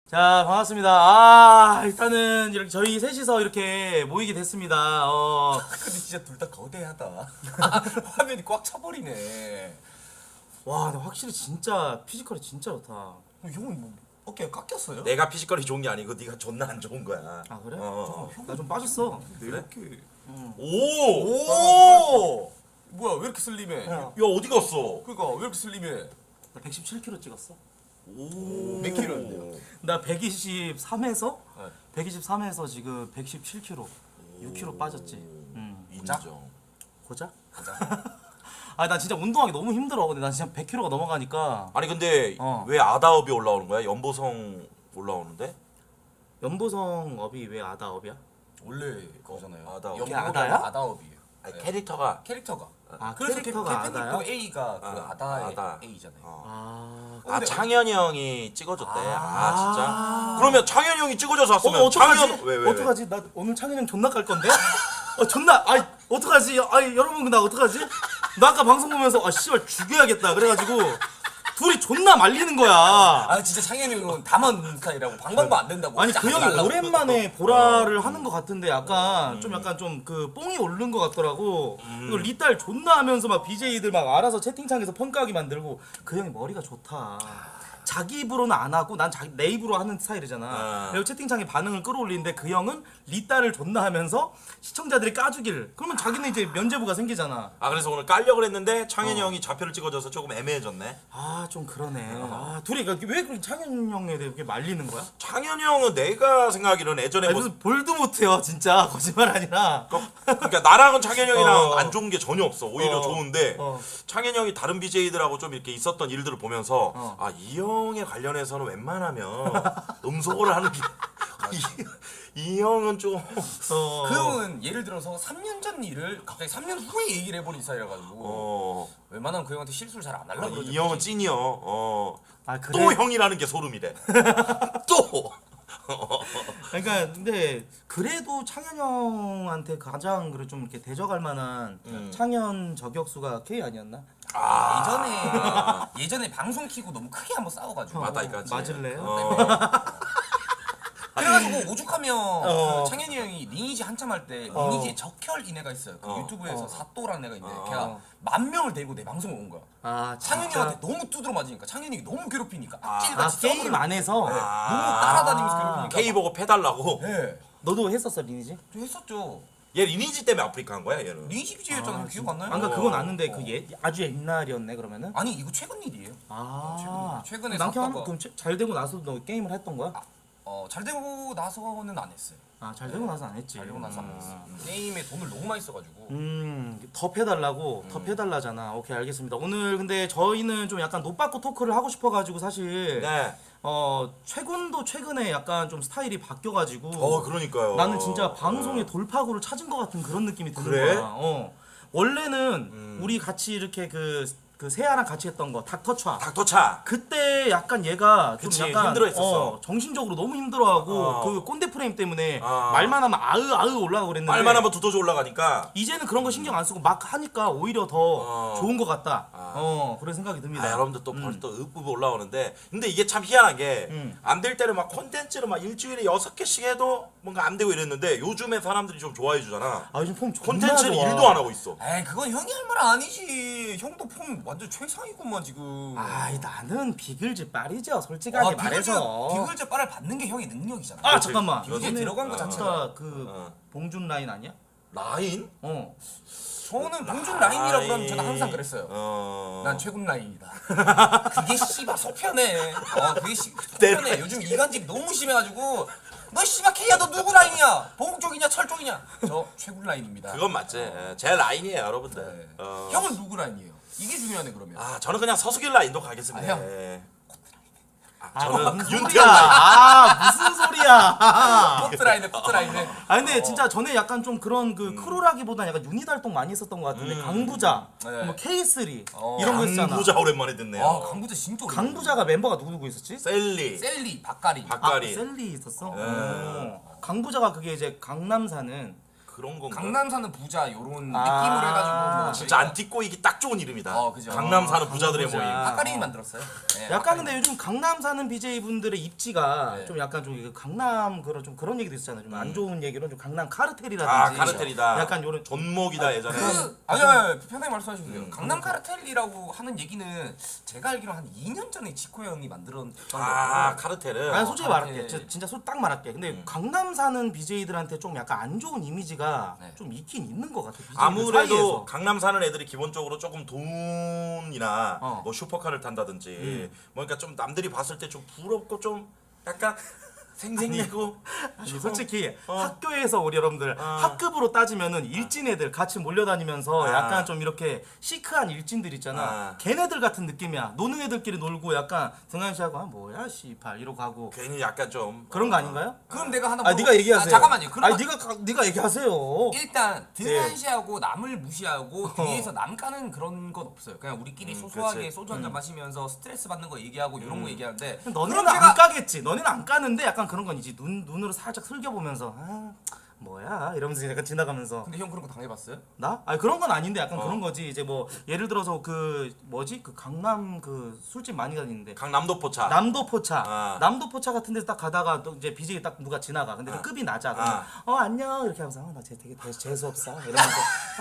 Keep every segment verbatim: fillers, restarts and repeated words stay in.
자, 반갑습니다. 아, 일단은 이렇게 저희 셋이서 이렇게 모이게 됐습니다. 어. 근데 진짜 둘 다 거대하다. 화면이 꽉 차버리네. 와, 근데 확실히 진짜 피지컬이 진짜 좋다. 어, 형은 뭐 어깨가 깎였어요? 내가 피지컬이 좋은 게 아니고 네가 존나 안 좋은 거야. 아, 그래? 어. 나 좀 빠졌어. 이렇게. 오! 오! 뭐야 왜 이렇게 슬림해? 야. 야 어디 갔어? 그니까 왜 이렇게 슬림해? 나 백십칠 킬로그램 찍었어. 오. 몇 킬로인데요? 나 백이십삼에서 네. 백이십삼에서 지금 백십칠 킬로그램. 육 킬로그램 빠졌지. 음. 인정. 고작? 가자. 아, 나 진짜 운동하기 너무 힘들어. 근데 나 진짜 백 킬로그램가 넘어가니까 아니 근데 어. 왜 아다업이 올라오는 거야? 연보성 올라오는데? 연보성 업이 왜 아다업이야? 원래 그거잖아요. 아다업. 그게 연보가 아다야? 아다업이에요. 아니, 네. 캐릭터가 캐릭터가. 아, 그래서 캐릭터가 캡- 아다야? 캡틴 A가 그 아, 아다의 아다. A잖아요. 어. 아, 아 근데- 창현이 형이 찍어줬대. 아, 아. 진짜? 그러면 창현이 형이 찍어줘서 어, 왔으면 어떡하지? 창현 왜 왜? 왜? 어떡하지? 나 오늘 창현이 형 존나 깔 건데? 어, 존나, 아이, 어떡하지? 아이, 여러분, 나 어떡하지? 나 아까 방송 보면서, 아, 씨발, 죽여야겠다. 그래가지고, 둘이 존나 말리는 거야. 아 진짜 창현이 형은 다만 스타일이라고 방방도 안 된다고. 아니, 진짜 그 하지 형이 말라고. 오랜만에 보라를 하는 것 같은데, 약간, 좀 약간 좀 그, 뽕이 오른 것 같더라고. 그리고 리딸 존나 하면서 막 비제이들 막 알아서 채팅창에서 펑크하게 만들고, 그 형이 머리가 좋다. 자기 입으로는 안 하고 난 자기 내 입으로 하는 스타일이잖아. 아. 그리고 채팅창에 반응을 끌어올리는데 그 형은 리딸을 존나 하면서 시청자들이 까주길. 그러면 자기는 이제 면죄부가 생기잖아. 아 그래서 오늘 깔려고 했는데 창현이 어. 형이 좌표를 찍어줘서 조금 애매해졌네. 아, 좀 그러네. 아, 둘이 그- 왜 그렇게 창현 형에 대해 그렇게 말리는 거야? 창현이 형은 내가 생각하기로는 예전에 아니, 뭐 무슨 볼드모트야, 진짜. 거짓말 아니라. 그러니까 나랑은 창현이 형이랑 어. 안 좋은 게 전혀 없어. 오히려 어. 좋은데 어. 창현이 형이 다른 비제이들하고 좀 이렇게 있었던 일들을 보면서 어. 아 이 형에 관련해서는 웬만하면 음소거를 하는 게 이, 이 형은 좀 어. 그 형은 예를 들어서 삼 년 전 일을 갑자기 삼 년 후에 얘기를 해버린 스타일이라가지고 어, 웬만하면 그 형한테 실수를 잘 안 아, 하려고 이 형은 찐이요. 어. 아, 그래? 또 형이라는 게 소름이래. 또. 그러니까 근데 그래도 창현 형한테 가장 그래 좀 이렇게 대적할 만한 음. 창현 저격수가 K 아니었나? 예전에 예전에 방송 키고 너무 크게 한번 싸워가지고 맞다 이까지. 맞을래요? 어. 그래가지고 오죽하면 어. 그 창현이 형이 리니지 한참 할 때 어. 리니지에 적혈인 애가 있어요. 그 어. 유튜브에서 어. 사또라는 애가 있는데 어. 걔가 만 명을 데리고 내 방송에 온 거야. 아, 창현이 진짜. 형한테 너무 두드러 맞으니까 창현이 형이 너무 괴롭히니까 아, 악질같이 게임 썸을 안에서 네. 아. 너무 따라다니면서 괴롭히니까 K 보고 패달라고. 네. 너도 했었어, 리니지? 저 했었죠. 얘 리니지 때문에 아프리카 한 거야 얘는. 리니지 비제였잖아요. 기억 안 나요? 아, 그러니까 그건 아는데 어. 그 예, 아주 옛날이었네 그러면은? 아니 이거 최근 일이에요. 아, 최근에 남편 사과가- 그럼 최- 잘 되고 나서도 너 게임을 했던 거야? 어, 잘 되고 나서는 안 했어요. 아, 잘 되고 나서 안 했지. 잘 되고 나서 안 음. 했어요. 게임에 돈을 너무 많이 써가지고. 음, 더 패달라고? 더 패달라잖아. 오케이, 알겠습니다. 오늘 근데 저희는 좀 약간 노빠꾸 토크를 하고 싶어가지고 사실 네. 어, 최근도 최근에 약간 좀 스타일이 바뀌어가지고 어 그러니까요. 나는 진짜 방송의 돌파구를 찾은 것 같은 그런 느낌이 드는 그래? 거야. 어. 원래는 음. 우리 같이 이렇게 그, 그 세아랑 같이 했던 거 닥터차 닥터차. 그때 약간 얘가 좀 그치, 약간 힘들어했었어. 어, 정신적으로 너무 힘들어하고 어. 그 꼰대 프레임 때문에 어. 말만 하면 아으 아으 올라가고 그랬는데 말만 한번 두더지 올라가니까. 이제는 그런 거 신경 안 쓰고 막 하니까 오히려 더 어. 좋은 것 같다. 아. 어, 그런 생각이 듭니다. 아, 여러분들 또 음. 벌써 또 읍읍 올라오는데 근데 이게 참 희한한 게 안 음. 될 때는 막 콘텐츠를 막 일주일에 여섯 개씩 해도 뭔가 안 되고 이랬는데 요즘에 사람들이 좀 좋아해 주잖아. 아, 요즘 폼 존나 콘텐츠는 좋아. 일도 안 하고 있어. 에이 그건 형이 할 말 아니지. 형도 폼 완전 최상이구만 지금. 아이, 나는 비글즈 빨이죠. 솔직하게 말해서. 비글즈 빨을 받는 게 형의 능력이잖아. 아, 잠깐만. 비글즈에 너네 들어간 거 어. 자체가. 진짜 그 어. 봉준 라인 아니야? 라인? 어. 저는 봉준 라인이라고 그러면 저는 항상 그랬어요. 어. 난 최군 라인이다. 그게 씨발 속편해. 어, 그게 씨 내 속편해. 요즘 이간질 너무 심해가지고 너 씨발 K야 너 누구 라인이야? 봉 쪽이냐 철 쪽이냐? 저 최군 라인입니다. 그건 맞지. 예, 제 라인이에요, 여러분들. 네. 어. 형은 누구 라인이에요? 이게 중요하네 그러면. 아, 저는 그냥 서수길 라인도 가겠습니다. 아, 형. 예. 아, 아, 저는 무슨 윤태현 소리야? 라인. 아, 무슨 소리야? 코트 라인에 코트 라인에. 아, 근데 진짜 전에 약간 좀 그런 그 크루라기보다 약간 유닛 활동 많이 했었던 것 같은데 음. 강부자, 네. 뭐 케이 쓰리 어. 이런 거 했잖아. 강부자 오랜만에 듣네요. 아 강부자 진짜 오랜만이야. 강부자가 멤버가 누구 누구 있었지? 셀리. 셀리, 박가리. 박- 아, 박가리. 셀리 있었어. 네. 어. 강부자가 그게 이제 강남 사는 그런 건가? 강남 사는 부자 요런 아, 느낌으로 해가지고 뭐 진짜 저희가- 안티 꼬이기 딱 좋은 이름이다. 어, 그죠. 강남 사는 어, 부자들의 부자. 모임. 핫가린이 만들었어요. 네, 약간 핫가린. 근데 요즘 강남 사는 비제이 분들의 입지가 네. 좀 약간 좀 이거 강남 그런 좀 그런 얘기도 있잖아요. 좀 안 좋은 얘기로 좀 강남 카르텔이라든지 아 카르텔이다. 약간 요런 존목이다 예전에. 그 아니 아니 편하게 말씀하시면 돼요. 음. 강남 카르텔이라고 하는 얘기는 제가 알기로 한 이 년 전에 지코 형이 만들었던 아 거고. 카르텔은. 아니 솔직히 어, 말할게. 카르텔. 저 진짜 솔 딱 말할게. 근데 음. 강남 사는 비제이들한테 좀 약간 안 좋은 이미지가 네. 좀 있긴 있는 것 같아. 비제이들 아무래도 사이에서. 강남 사는 애들이 기본적으로 조금 돈이나 어. 뭐 슈퍼카를 탄다든지 음. 뭐 그러니까 좀 남들이 봤을 때 좀 부럽고 좀 약간 생생내고 아니, 솔직히 어. 학교에서 우리 여러분들 어. 학급으로 따지면은 일진 애들 같이 몰려다니면서 아. 약간 좀 이렇게 시크한 일진들 있잖아. 아. 걔네들 같은 느낌이야. 노는 애들끼리 놀고 약간 등한시하고 아 뭐야 씨발 이러고 가고 괜히 약간 좀 그런 거 아닌가요? 그럼 내가 하나 아 물어보- 네가 얘기하세요. 아, 잠깐만요. 그럼 아니 네가 가- 네가 얘기하세요. 일단 예. 등한시하고 남을 무시하고 뒤에서 남 까는 그런 건 없어요. 그냥 우리끼리 음, 소소하게 그치. 소주 한잔 마시면서 스트레스 받는 거 얘기하고 이런 거 얘기하는데 너네는 그럼 안 제가 까겠지. 너네는 안 까는데 약간 그런 건 이지. 눈 눈으로 살짝 슬겨보면서 아 뭐야 이러면서 약간 지나가면서 근데 형 그런 거 당해봤어요? 나? 아니 그런 건 아닌데 약간 어. 그런 거지. 이제 뭐 예를 들어서 그 뭐지 그 강남 그 술집 많이 다니는데 강남도 포차. 남도 포차, 아. 남도 포차 같은 데서 딱 가다가 또 이제 비제이 딱 누가 지나가. 근데 좀 아. 급이 낮아. 그러면 아. 어 안녕 이렇게 하면서 어, 나 쟤 되게 재수 없어 이러면서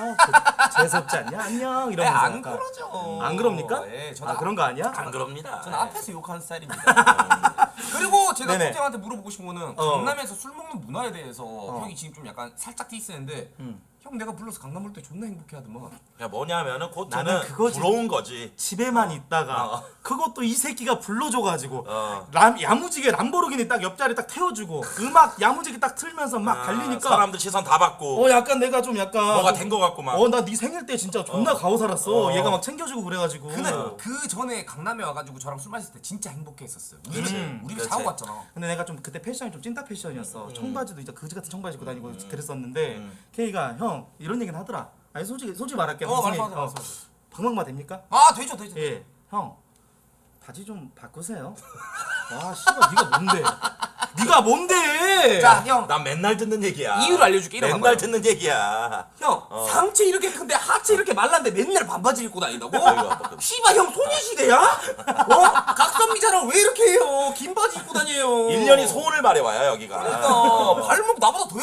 아 재수 없지 않냐 안녕 네, 이러면서 안 약간. 그러죠. 안 그럽니까? 예, 저는 아 그런 거 아니야? 안 그럽니다. 저는 앞에서 욕하는 스타일입니다. 그리고 제가 네네. 코트형한테 물어보고 싶은 거는 어. 강남에서 술 먹는 문화에 대해서 형이 지금 좀 약간 살짝 디스했는데 음. 형 내가 불러서 강남 올 때 존나 행복해하더만. 야 뭐냐면은 코트는 나는 그거지. 부러운 거지. 집에만 있다가 어. 그것도 이 새끼가 불러줘가지고 어. 람, 야무지게 람보르기니 딱 옆자리 딱 태워주고 음악 야무지게 딱 틀면서 막 아, 달리니까 사람들 시선 다 받고 어 약간 내가 좀 약간 뭐가 된 거 같고 막. 어 나 네 생일 때 진짜 존나 어. 가오 살았어. 어. 얘가 막 챙겨주고 그래가지고. 근데 어. 그 전에 강남에 와가지고 저랑 술 마실 때 진짜 행복해했었어요. 우리 그치. 집 우리 집 그치. 자고 갔잖아. 근데 내가 좀 그때 패션이 좀 찐따 패션이었어. 음. 청바지도 이제 그지 같은 청바지 입고 다니고 그랬었는데 음. K가 형 이런 얘기는 하더라. 아니 솔직히 솔직히 말할게. 어 방송에, 말씀하세요. 어, 말씀하세요. 방송마 됩니까? 아 되죠 되죠. 되죠. 예. 형 바지 좀 바꾸세요. 와 씨발 네가 뭔데? 네가 뭔데? 자 형. 난 맨날 듣는 얘기야. 이유를 알려줄게. 이거 맨날 봐봐요. 듣는 얘기야. 형 어. 상체 이렇게 큰데 하체 이렇게 말랐는데 맨날 반바지 입고 다닌다고? 아이고, 아빠. 씨발 형 소녀시대야? 어? 각선미 자랑 왜 이렇게 해요? 긴 바지 입고 다녀요. 일 년이 소원을 말해와요 여기가. 그러니까 발목 나보다 더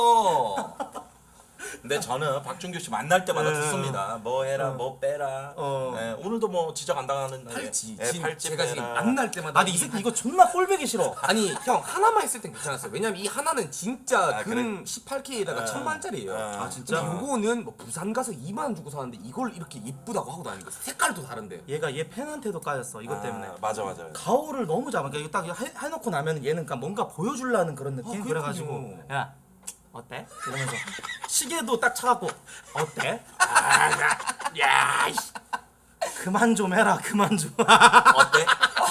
얇아. 근데 저는 박준규 씨 만날 때마다 네. 듣습니다. 뭐 해라, 어. 뭐 빼라. 어. 네, 오늘도 뭐 지적 안 당하는 날에. 팔찌. 네, 지금 팔찌 제가 빼라. 지금 만날 때마다 아니 이 새끼 이거 존나 꼴배기 싫어. 아니 형 하나만 했을 땐 괜찮았어요. 왜냐면 이 하나는 진짜 아, 금 십팔 케이에다가 아. 천만짜리예요. 아, 진짜? 근데 요거는 뭐 부산 가서 이만 원 주고 사는데 이걸 이렇게 예쁘다고 하고 다니는 거예요. 색깔도 다른데. 얘가 얘 팬한테도 까였어 이것 때문에. 아, 맞아 맞아. 가오를 너무 잡아. 그러니까 이거 딱 해, 해놓고 나면 얘는 그러니까 뭔가 보여주려는 그런 느낌. 아, 그래가지고 그러니까요. 야 어때? 이러면서 시계도 딱 차갖고 어때? 아, 야, 야, 이씨. 그만 좀 해라, 그만 좀. 어때?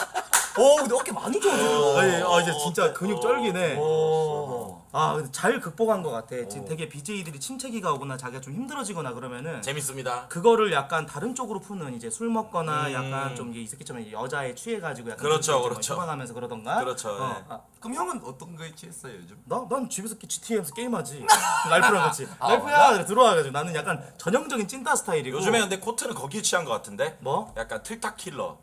어 근데 어깨 많이 좋아져. 아, 예, 아, 이제 진짜 근육 쩔기네. 어. 아, 근데 잘 극복한 것 같아. 지금 되게 비제이들이 침체기가 오거나 자기가 좀 힘들어지거나 그러면은 재밌습니다. 그거를 약간 다른 쪽으로 푸는 이제 술 먹거나 음. 약간 좀 이 새끼처럼 여자에 취해가지고 약간 그렇죠, 그렇게 좀 그렇죠. 처방하면서 그러던가. 그렇죠, 어, 예. 아, 그럼 형은 어떤 거에 취했어요 요즘? 나? 난 집에서 지티에이에서 게임하지. 랄프랑 같이. 아, 랄프야! 이래 들어와가지고 나는 약간 전형적인 찐따 스타일이고. 요즘에 근데 코트는 거기에 취한 것 같은데? 뭐? 약간 틀딱 킬러.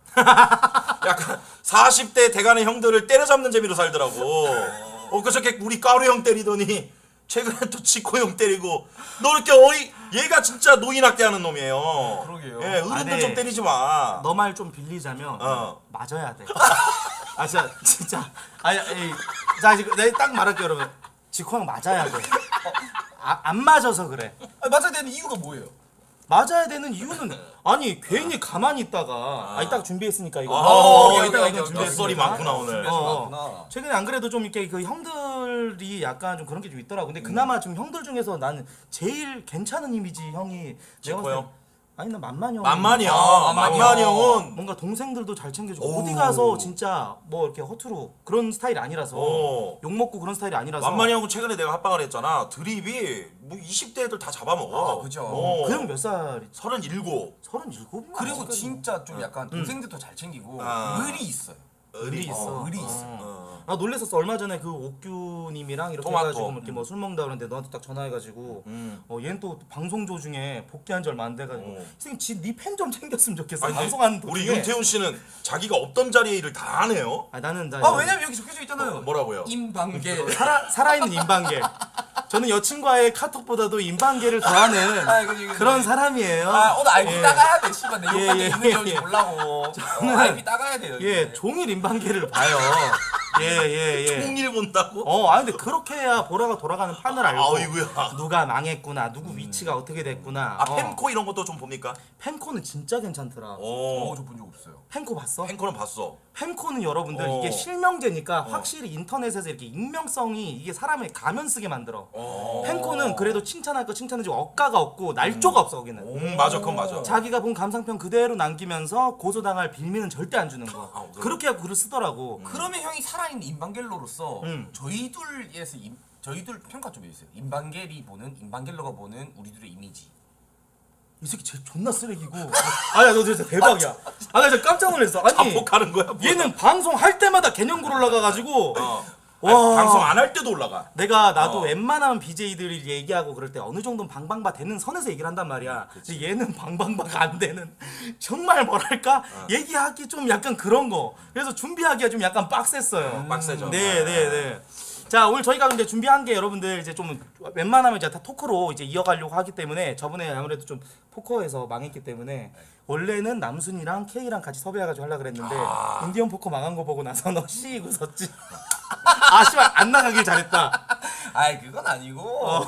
약간 사십 대 대가는 형들을 때려잡는 재미로 살더라고. 어, 그저께 우리 까루 형 때리더니 최근에 또 지코 형 때리고 너 이렇게 어이 얘가 진짜 노인 학대하는 놈이에요. 그러게요. 예, 어른들 아, 네. 좀 때리지 마. 너 말 좀 빌리자면 어. 맞아야 돼. 아 진짜 진짜. 아니 에이, 자 지금 내가 딱 말할게 여러분. 지코 형 맞아야 돼. 아, 안 맞아서 그래. 아, 맞아야 되는 이유가 뭐예요? 맞아야 되는 이유는 아니 괜히 가만히 있다가 아 이따가 준비했으니까 이거. 아, 어, 오케이, 이따가 오케이, 이거 오케이, 너 썰이 준비했으니까. 많구나 오늘. 어. 많구나. 최근에 안 그래도 좀 이렇게 그 형들이 약간 좀 그런 게 좀 있더라고. 근데 그나마 좀 형들 중에서 나는 제일 괜찮은 이미지 형이 지코 봤을 때- 형? 아니 나 만만이 형. 만만이야. 아, 만만이 만만이 형. 형은 뭔가 동생들도 잘 챙겨주고 오. 어디 가서 진짜 뭐 이렇게 허투루 그런 스타일이 아니라서 오. 욕 먹고 그런 스타일이 아니라서 만만이 형은 최근에 내가 합방을 했잖아. 드립이 뭐 이십 대 애들 다 잡아먹어. 아, 그죠. 어. 그 형 몇 살이지? 서른일곱. 서른일곱? 그리고 진짜 좀 약간 동생들도 잘 챙기고 아. 의리 있어요. 의리 있어. 어, 의리 있어. 어. 나 놀랬었어. 얼마 전에 그 옥규님이랑 이렇게 토마토. 해가지고 이렇게 뭐 술 먹는다 그러는데 너한테 딱 전화해가지고 음. 어 얘는 또 방송 도중에 복귀한 지 얼마 안 돼가지고 어. 선생님 지니팬 좀 챙겼으면 좋겠어. 아니, 방송하는 도중에. 우리 윤태훈 씨는 자기가 없던 자리에 일을 다 하네요. 아 나는 나 아 왜냐면 여기 적혀져 있잖아요. 뭐라고요? 임방계. 살아 살아있는 인방계. 저는 여친과의 카톡보다도 인방계를 더하는 아, 그지, 그지. 그런 사람이에요. 아 오늘 아이피 예. 따가야 돼. 씨발 내 예, 욕할 때 예, 있는 적이 예. 몰라고. 어, 아이피 따가야 돼요. 예, 이제. 종일 인방계를 봐요. 예, 예, 예. 통일 본다고? 어, 아 근데 그렇게 해야 보라가 돌아가는 판을 알고 아이고야. 누가 망했구나, 누구 위치가 어떻게 됐구나. 아 어. 펜코 이런 것도 좀 봅니까? 펜코는 진짜 괜찮더라. 어. 어, 저 본 적 없어요. 펜코 봤어? 펜코는 봤어. 펜코는 여러분들 어. 이게 실명제니까 확실히 인터넷에서 이렇게 익명성이 이게 사람의 가면 쓰게 만들어. 어. 펜코는 그래도 칭찬할 거 칭찬해주고 억가가 없고 날조가 없어 거기는. 음, 맞아, 그건 맞아. 자기가 본 감상평 그대로 남기면서 고소당할 빌미는 절대 안 주는 거. 아, 그래. 그렇게 하고 글을 쓰더라고. 그러면 형이 살아있는 임방겔로로서 음. 저희 둘에서 임, 저희 둘 평가 좀 해주세요. 임방겔이 보는 임방겔로가 보는 우리 둘의 이미지. 이 새끼 쟤 존나 쓰레기고. 아야 너 진짜 대박이야. 아 나 진짜 깜짝 놀랐어. 아니 자폭하는 거야? 뭐야? 얘는 방송 할 때마다 개념글 올라가가지고. 어. 와. 아니, 방송 안 할 때도 올라가. 내가 나도 어. 웬만하면 비제이들이 얘기하고 그럴 때 어느 정도는 방방바 되는 선에서 얘기를 한단 말이야. 근데 얘는 방방바가 안 되는 정말 뭐랄까 어. 얘기하기 좀 약간 그런 거. 그래서 준비하기가 좀 약간 빡셌어요. 빡세죠. 네, 네, 네. 자 오늘 저희가 이제 준비한 게 여러분들 이제 좀 웬만하면 이제 다 토크로 이제 이어가려고 하기 때문에 저번에 아무래도 좀 포커에서 망했기 때문에 원래는 남순이랑 K랑 같이 섭외해가지고 하려 그랬는데 아. 인디언 포커 망한 거 보고 나서 너 씨 웃었지. 아 씨발 안 나가길 잘했다. 아이 그건 아니고.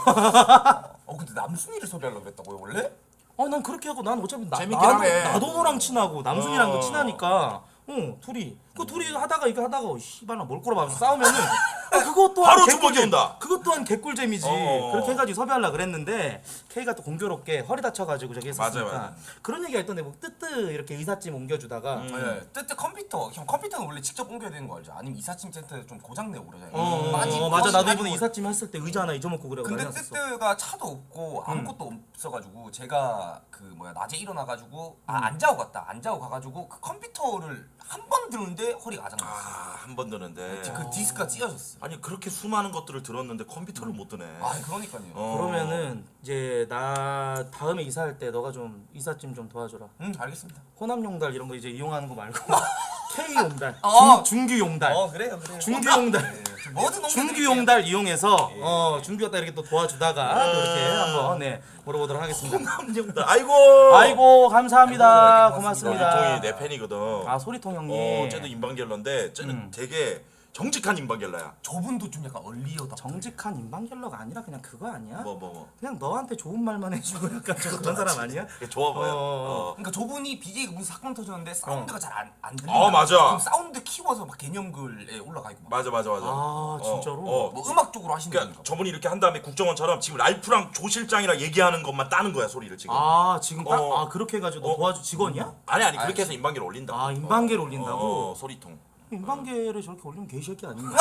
어 근데 남순이를 섭외하려고 그랬다고요 원래? 어 난 그렇게 하고 난 어차피 나, 재밌긴 나도, 하네. 나도 너랑 친하고 남순이랑도 어. 친하니까 어 둘이 그 둘이 하다가 이거 하다가 씨발 나뭘 꼬라박아서 싸우면은 아, 그것 또한 바로 개꿀잼. 주먹이 온다. 그것 또한 개꿀잼이지. 어. 그렇게 해가지고 섭외하려 그랬는데 K가 또 공교롭게 허리 다쳐가지고 저기 했었으니까 맞아요, 맞아요. 그런 얘기가 있던데 뭐 뜨뜨 이렇게 의사찜 옮겨주다가 음. 네. 뜨뜻 컴퓨터. 형 컴퓨터는 원래 직접 옮겨야 되는 거 알죠? 아니면 이사짐 센터에 좀 고장 내고 그러잖아요. 어, 빠지고 어, 맞아 나도 빠지고 이번에 이사찜 했을 때 의자 하나 잊어먹고 그래. 근데 난리 났었어. 뜨뜨가 차도 없고 아무것도 없어가지고 제가 그 뭐야 낮에 일어나가지고 아 안 자고 갔다 안 자고 가가지고 그 컴퓨터를 한 번 드는데 허리가 아작났어. 아, 한 번 드는데. 그 디스크가 찢어졌어. 아니 그렇게 수많은 것들을 들었는데 컴퓨터를 못 드네. 아 그러니까요. 어. 그러면은 이제 나 다음에 이사할 때 너가 좀 이사찜 좀 도와줘라. 응 알겠습니다. 호남 용달 이런 거 이제 이용하는 거 말고 K 용달, 어. 중, 중규 용달, 어 그래요 그래요. 중규 용달, 네, 저 뭐든 중규 용달 이용해서 어 중규가 딱 이렇게 또 도와주다가 또 이렇게 한번 네 물어보도록 하겠습니다. 남정들. 아이고. 아이고 감사합니다. 아이고, 고맙습니다. 소리통이 내 팬이거든. 아 소리통 형님. 어, 쟤도 인방겔러인데 쟤는 음. 되게 정직한 인방겔러야. 저분도 좀 약간 얼리어다. 정직한 인방갤러가 아니라 그냥 그거 아니야? 뭐 뭐 뭐. 그냥 너한테 좋은 말만 해주고 약간 좀 그런 사람 아니야? 좋아 보여. 어, 어. 그러니까 저분이 비제이가 무슨 사건 터졌는데 사운드가 잘 안 안 들린다. 어, 맞아. 그럼 사운드 키워서 막 개념글에 올라가 있고. 막. 맞아 맞아 맞아. 아, 진짜로? 어, 어. 뭐 음악 쪽으로 하시는 그러니까 거니까. 저분이 이렇게 한 다음에 국정원처럼 지금 랄프랑 조 실장이랑 얘기하는 것만 따는 거야 소리를 지금. 아 지금 딱 어. 아 그렇게 해가지고 너 어. 도와주 직원이야? 아니 아니 그렇게 해서 인방겔 올린다. 아 인방계를 올린다고? 어, 소리통. 인방계를 저렇게 올리면 개새끼 아닌가?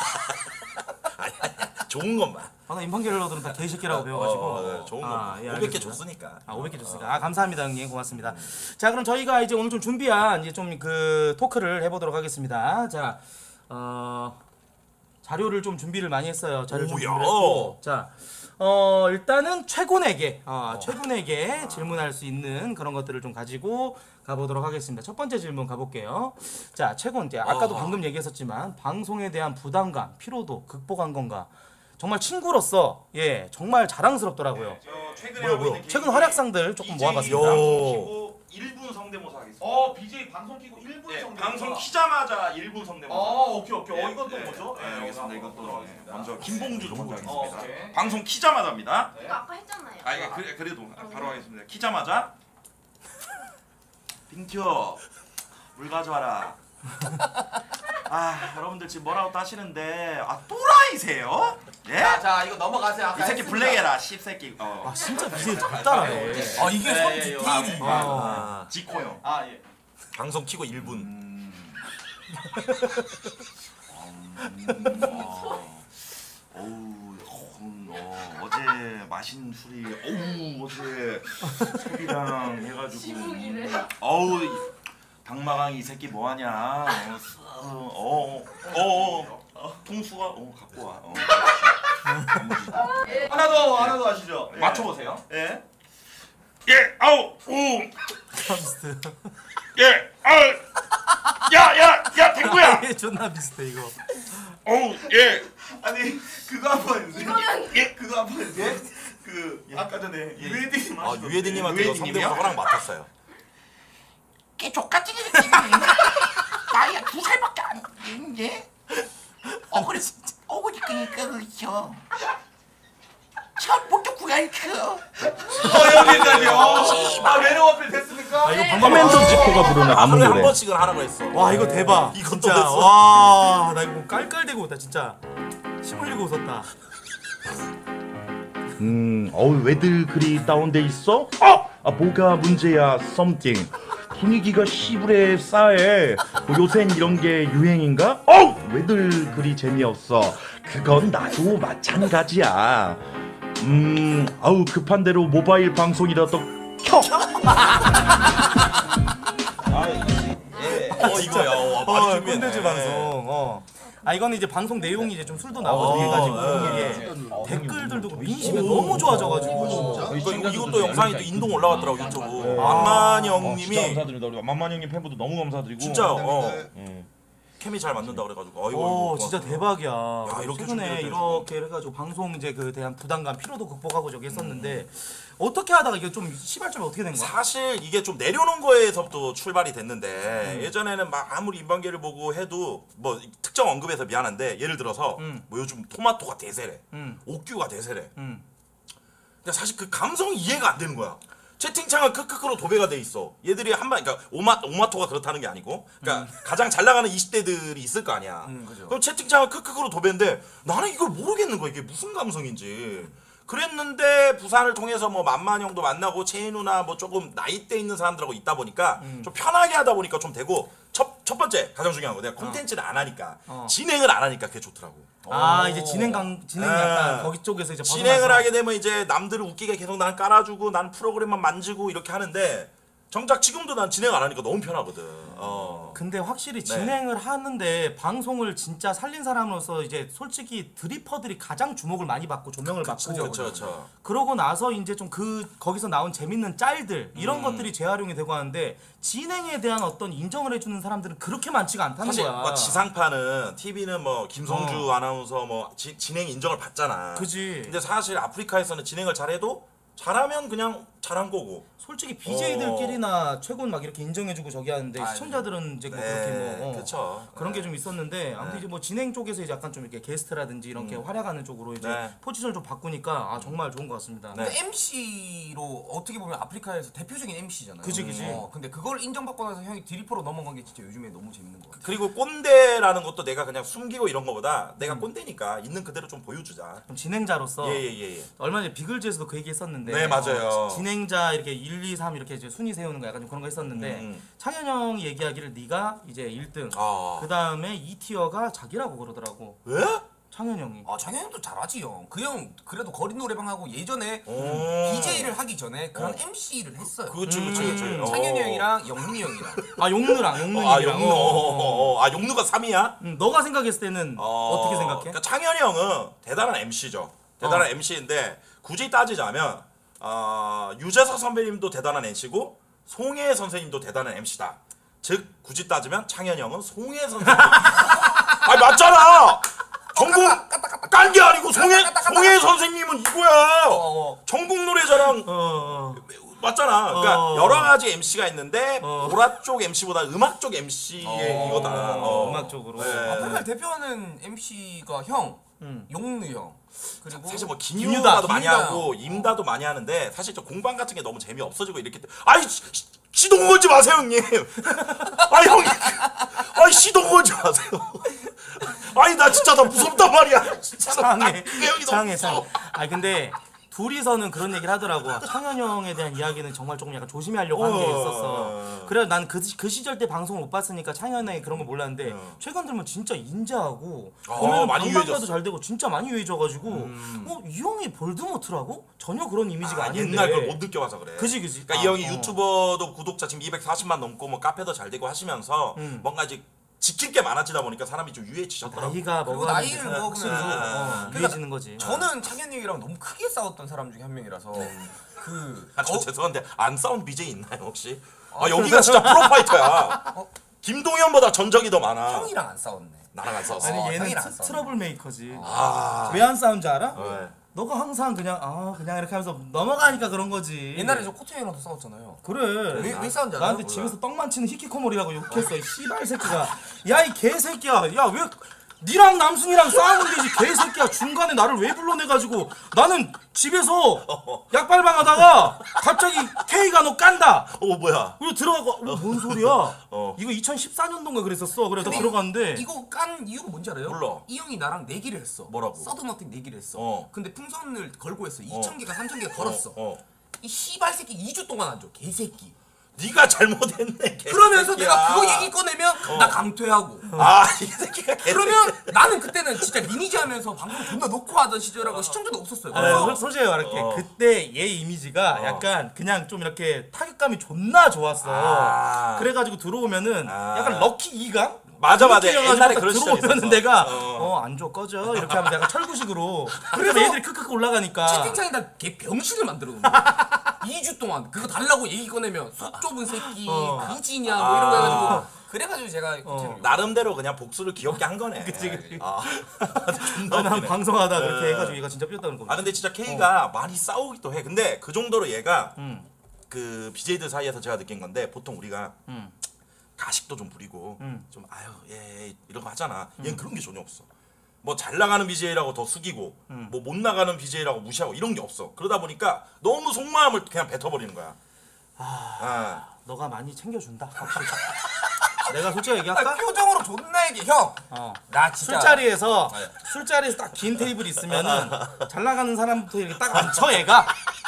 아니 아니 좋은 것만. 아 나 인방계러들은 다 개새끼라고 배워가지고. 어, 네, 좋은 거. 아, 예, 오백 개 알겠습니다. 줬으니까. 아 오백 개 줬으니까. 아 감사합니다 형님 고맙습니다. 자 그럼 저희가 이제 오늘 좀 준비한 이제 좀 그 토크를 해보도록 하겠습니다. 자 어. 자료를 좀 준비를 많이 했어요. 자료를 좀 오야. 준비를 했고. 자, 어, 일단은 최군에게, 어, 최군에게 질문할 수 있는 그런 것들을 좀 가지고 가보도록 하겠습니다. 첫 번째 질문 가볼게요. 자, 최군, 이제 아까도 어. 방금 얘기했었지만 방송에 대한 부담감, 피로도 극복한 건가? 정말 친구로서 예 정말 자랑스럽더라고요. 저 최근에 뭐야, 하고 뭐야. 있는 최근 개인기 활약상들 조금 비제이 모아봤습니다. 요. 키고 일 분 성대모사 하겠습니다. 어 비제이 방송 키고 일 분 네, 정도 방송 키자마자 일 분 성대모사. 어 오케이 오케이 어 네, 이건 또 네, 뭐죠? 네, 알겠습니다. 이것도 네, 들어가겠습니다. 먼저 김봉주 먼저 어, 하겠습니다. 오케이. 방송 키자마자입니다. 네. 이거 아까 했잖아요. 아 이게 그래, 그래도 바로 하겠습니다. 키자마자 빙튀어 물 가져와라. 아 여러분들 지금 뭐라고 따시는데 아 또라이세요? 네? 자, 자 이거 넘어가세요. 아까 이 새끼 했습니다. 블랙해라 씹새끼. 어. 아 진짜 비제이 잘 따라해. 아 이게 선 예, 예, 디테일이. 아, 아, 지코 형. 아 예. 방송 키고 일 분. 음. 어우, 음, 어, 어제 마신 술이 어우 어제 술이랑 해가지고 지붕이네. 음, 어우 당마강이 이 새끼 뭐하냐? 어어어 어, 어, 통수가 어 갖고 와. 어. 하나 더 하나 더 하시죠. 예. 맞춰보세요. 예. 예, 아우, 오, 예, 아, 야, 야, 야, 탱구야, 이게 존나 비슷해 이거. 어우, 예, 아니 그거 한번 해주세요. 이거는- 예 그거 한번 해주세요. 그 아까 전에 유해디님 아 유해디님한테 도 성대모사 허락 맡았어요. 걔 족같은 새끼가 나이가 두 살밖에 안 되는데 어 그래 어머니 그니까 그쵸 첫 목적 구할게요 어 여기까지요. 아 매력 어필 됐습니까? 아 이거 방금 커맨더 지코가 부르는 안무 하루에 한 노래. 번씩은 하라고 했어. 와 이거 대박. 이것도 진짜 됐어? 와나 이거 깔깔대고 웃다 진짜. 침 흘리고 웃었다. 음, 어우 왜들 그리 다운돼 있어? 어! 아 뭐가 문제야? 썸띵. 분위기가 시부레 싸해. 뭐 요샌 이런 게 유행인가? 어우 왜들 그리 재미없어? 그건 나도 마찬가지야. 음, 아우 급한 대로 모바일 방송이라도 켜. 어 이거야. 어, 많이 어, 준비했네. 콘텐츠 방송. 어. 아 이거는 이제 방송 내용이 이제 좀 술도 나오고 해가지고 이게 댓글들도 민심이 너무 좋아져가지고. 그러니까 이거, 이것도 영상이 또 인동 올라갔더라고 유튜브. 만만 형님이 감사드립니다. 우리 만만 형님 팬분들 너무 감사드리고. 진짜 어 예. 케미 잘 맞는다 그래가지고. 어이구. 오 어이구, 진짜 고맙습니다. 대박이야. 야, 이렇게 최근에 준비를 이렇게 해가지고 방송 이제 그 대한 부담감, 피로도 극복하고 저기 했었는데 어떻게 하다가 이게 좀 시발점이 어떻게 된 거야? 사실 이게 좀 내려놓은 거에서부터 출발이 됐는데 음. 예전에는 막 아무리 인방계를 보고 해도 뭐 특정 언급해서 미안한데 예를 들어서 음. 뭐 요즘 토마토가 대세래, 음. 옥규가 대세래. 음. 근데 사실 그 감성이 이해가 안 되는 거야. 채팅창은 크크크로 도배가 돼 있어. 얘들이 한번 그러니까 오마 오마토가 그렇다는 게 아니고, 그러니까 가장 잘 나가는 이십 대들이 있을 거 아니야. 음, 그죠. 그럼 채팅창은 크크크로 도배인데 나는 이걸 모르겠는 거야. 이게 무슨 감성인지. 그랬는데 부산을 통해서 뭐 만만 형도 만나고 채희 누나 뭐 조금 나이대 있는 사람들하고 있다 보니까 좀 편하게 하다 보니까 좀 되고 첫, 첫 번째 가장 중요한 거 내가 콘텐츠를 안 하니까 어. 진행을 안 하니까 그게 좋더라고. 아 이제 진행 강 진행 네. 약간 거기 쪽에서 이제 진행을 벗어나서. 하게 되면 이제 남들을 웃기게 계속 나는 깔아주고 나는 프로그램만 만지고 이렇게 하는데 정작 지금도 난 진행 안 하니까 너무 편하거든. 어. 근데 확실히 네. 진행을 하는데 방송을 진짜 살린 사람으로서 이제 솔직히 드리퍼들이 가장 주목을 많이 받고 조명을 받고 그쵸 그쵸 그쵸. 그러고 나서 이제 좀 그 거기서 나온 재밌는 짤들 이런 음. 것들이 재활용이 되고 하는데 진행에 대한 어떤 인정을 해주는 사람들은 그렇게 많지가 않다는 사실 거야. 뭐 지상파는 티비는 뭐 김성주 어. 아나운서 뭐 지, 진행 인정을 받잖아. 그지. 근데 사실 아프리카에서는 진행을 잘해도 잘하면 그냥 잘한 거고. 솔직히 비제이들끼리나 최군 막 이렇게 인정해주고 저기 하는데 아, 시청자들은 이제 뭐 네, 그렇게 뭐 어, 그쵸. 그런 게 네. 좀 있었는데 아무튼 이제 뭐 진행 쪽에서 이제 약간 좀 이렇게 게스트라든지 이렇게 활약하는 쪽으로 이제 네. 포지션을 좀 바꾸니까 아 정말 좋은 것 같습니다. 네. 근데 엠시로 어떻게 보면 아프리카에서 대표적인 엠시잖아요. 그지, 그지. 어, 근데 그걸 인정받고 나서 형이 드리퍼로 넘어간 게 진짜 요즘에 너무 재밌는 것 같아. 그리고 꼰대라는 것도 내가 그냥 숨기고 이런 거보다 음. 내가 꼰대니까 있는 그대로 좀 보여주자. 그럼 진행자로서 예예예. 예, 예. 얼마 전에 비글즈에서도 그 얘기 했었는데 네, 맞아요. 어, 진행자 이렇게 일, 이, 삼 이렇게 이제 순위 세우는 거 약간 좀 그런 거 했었는데 음. 창현 형이 얘기하기를 네가 이제 일 등 아. 그 다음에 이 티어가 자기라고 그러더라고. 왜? 창현 형이. 아 장현 형도 잘하지 형. 그 형 그래도 거리 노래방 하고 예전에 오. 비제이를 하기 전에 그런 어. 엠시를 했어요. 그렇지 그렇지 그렇지. 음. 창현이 형이랑 영민이 형이랑. 아 용누랑 용누 아 형이랑. 용누. 어, 어, 어. 어, 어. 아 용누가 삼 위야? 음, 너가 생각했을 때는 어... 떻게 생각해? 그러니까 창현이 형은 대단한 엠시죠. 대단한 어. 엠시인데 굳이 따지자면 어, 유재석 선배님도 대단한 엠시고 송혜 선생님도 대단한 엠시다. 즉 굳이 따지면 창현이 형은 송혜 선생님. 아니 맞잖아. 전국 깐 게 아니고 송혜 송혜 선생님은 이거야. 어, 어. 전국 노래자랑 어, 어. 맞잖아. 그러니까 어. 여러 가지 엠시가 있는데 어. 보라 쪽 엠시보다 음악 쪽 엠시의 어. 이거다. 어, 음악 쪽으로. 네. 아프리카를 대표하는 엠시가 형, 음. 용루 형. 그리고 사실 뭐 김유다, 김유다도 많이 김유다. 하고 임다도 많이 하는데 사실 저 공방 같은 게 너무 재미 없어지고 이렇게 돼. 아이 시- 시- 시동 걸지 마세요 형님. 아이 형님, 아이 시동 걸지 마세요. 아이 나 진짜 나 무섭단 말이야. 진짜 나 장애 그 형이 너무 장애 무서워. 장애. 아 근데 둘이서는 그런 얘기를 하더라고. 창현 형에 대한 이야기는 정말 조금 약간 조심히 하려고 한 게 있었어. 그래 난 그 그 시절 때 방송을 못 봤으니까 창현 형이 그런 거 몰랐는데 어. 최근 들면 진짜 인자하고 어, 보면 많이 방방가도 유해졌어. 잘 되고 진짜 많이 유해져가지고 음. 어, 이 형이 볼드모트라고? 전혀 그런 이미지가 아, 아닌데. 옛날 걸 못 느껴봐서 그래. 그지 그지. 그러니까 아, 이 형이 어. 유튜버도 구독자 지금 이백사십만 넘고 뭐 카페도 잘 되고 하시면서 음. 뭔가 이제 지킬 게 많아지다 보니까 사람이 좀 유해지셨더라고. 나이가 그리고 먹어가면서 나이를 확실히 먹으면 어, 그러니까 유해지는 거지. 저는 창현 형이랑 너무 크게 싸웠던 사람 중에 한 명이라서 그 아, 저 어, 죄송한데 안 싸운 비제이 있나요 혹시? 아 여기가 진짜 프로파이터야. 어? 김동현보다 전적이 더 많아. 형이랑 안 싸웠네. 나랑 안 싸웠어. 아니 어, 얘는 형이랑 안 트, 싸웠네. 트러블 메이커지. 아. 왜 안 싸운 줄 알아? 네. 너가 항상 그냥 아 그냥 이렇게 하면서 넘어가니까 그런 거지. 옛날에 저 코트 형이랑도 싸웠잖아요. 그래. 왜, 왜 싸운지 알아요? 나한테 집에서 떡만 치는 히키코모리라고 욕했어. 이 씨발 새끼가. 야 이 개새끼야. 야 왜 니랑 남순이랑 싸우면 되지 개새끼야. 중간에 나를 왜 불러내가지고 나는 집에서 약발방 하다가 갑자기 K가 너 깐다. 어 뭐야? 그리고 들어가고 어, 뭔 소리야? 어. 이거 이천십사 년도인가 그랬었어. 그래서 근데 들어갔는데 이거 깐 이유가 뭔지 알아요? 몰라. 이 형이 나랑 내기를 했어. 뭐라고? 서든어택 내기를 했어. 어. 근데 풍선을 걸고 했어. 이천 개가 삼천 개가 걸었어. 어. 이 씨발 새끼 이 주 동안 안 줘. 개새끼. 네가 잘못했네. 개새끼야. 그러면서 내가 그거 얘기 꺼내면 나 강퇴하고. 아, 이 새끼가 개새끼야. 그러면 나는 그때는 진짜 리니지 하면서 방송 존나 놓고 하던 시절하고 시청자도 없었어요. 아, 그래서 솔- 솔직히 말할게. 어. 그때 얘 이미지가 어. 약간 그냥 좀 이렇게 타격감이 존나 좋았어. 아. 그래가지고 들어오면은 아. 약간 럭키 이강? 맞아, 맞아. 이렇게 해가지고 옛날에 딱 그런 시절이 들어오면은 있었어. 내가 어. 어 안 줘 꺼져 이렇게 하면 내가 철구식으로 그래서 애들이 크크크 올라가니까 채팅창에다 개 병신을 만들어 놓은 거야. 이 주 동안 그거 달라고 얘기 꺼내면 속 좁은 새끼, 어. 그지냐 뭐 이런 거 아. 해가지고 그래가지고 제가 어. 나름대로 그냥 복수를 귀엽게 한 거네. 그치, 그치. 아, 존나 난 웃기네. 방송하다 그렇게 네. 해가지고 얘가 진짜 삐었다는 거. 아 근데 진짜 K가 많이 싸우기도 해. 근데 그 정도로 얘가 음. 그 비제이들 사이에서 제가 느낀 건데 보통 우리가 음. 가식도 좀 부리고 음. 좀 아유 예 이런 거 하잖아. 얘는 그런 게 전혀 없어. 뭐 잘 나가는 비제이라고 더 숙이고 음. 뭐 못 나가는 비제이라고 무시하고 이런 게 없어. 그러다 보니까 너무 속마음을 그냥 뱉어버리는 거야. 아, 너가 많이 챙겨준다. 확실히. 내가 솔직히 아, 얘기할까? 표정으로 존나 얘기 형. 어. 나 진짜 술자리에서 네. 술자리에서 딱 긴 테이블 있으면은 잘 나가는 사람부터 이렇게 딱 앉혀 얘가.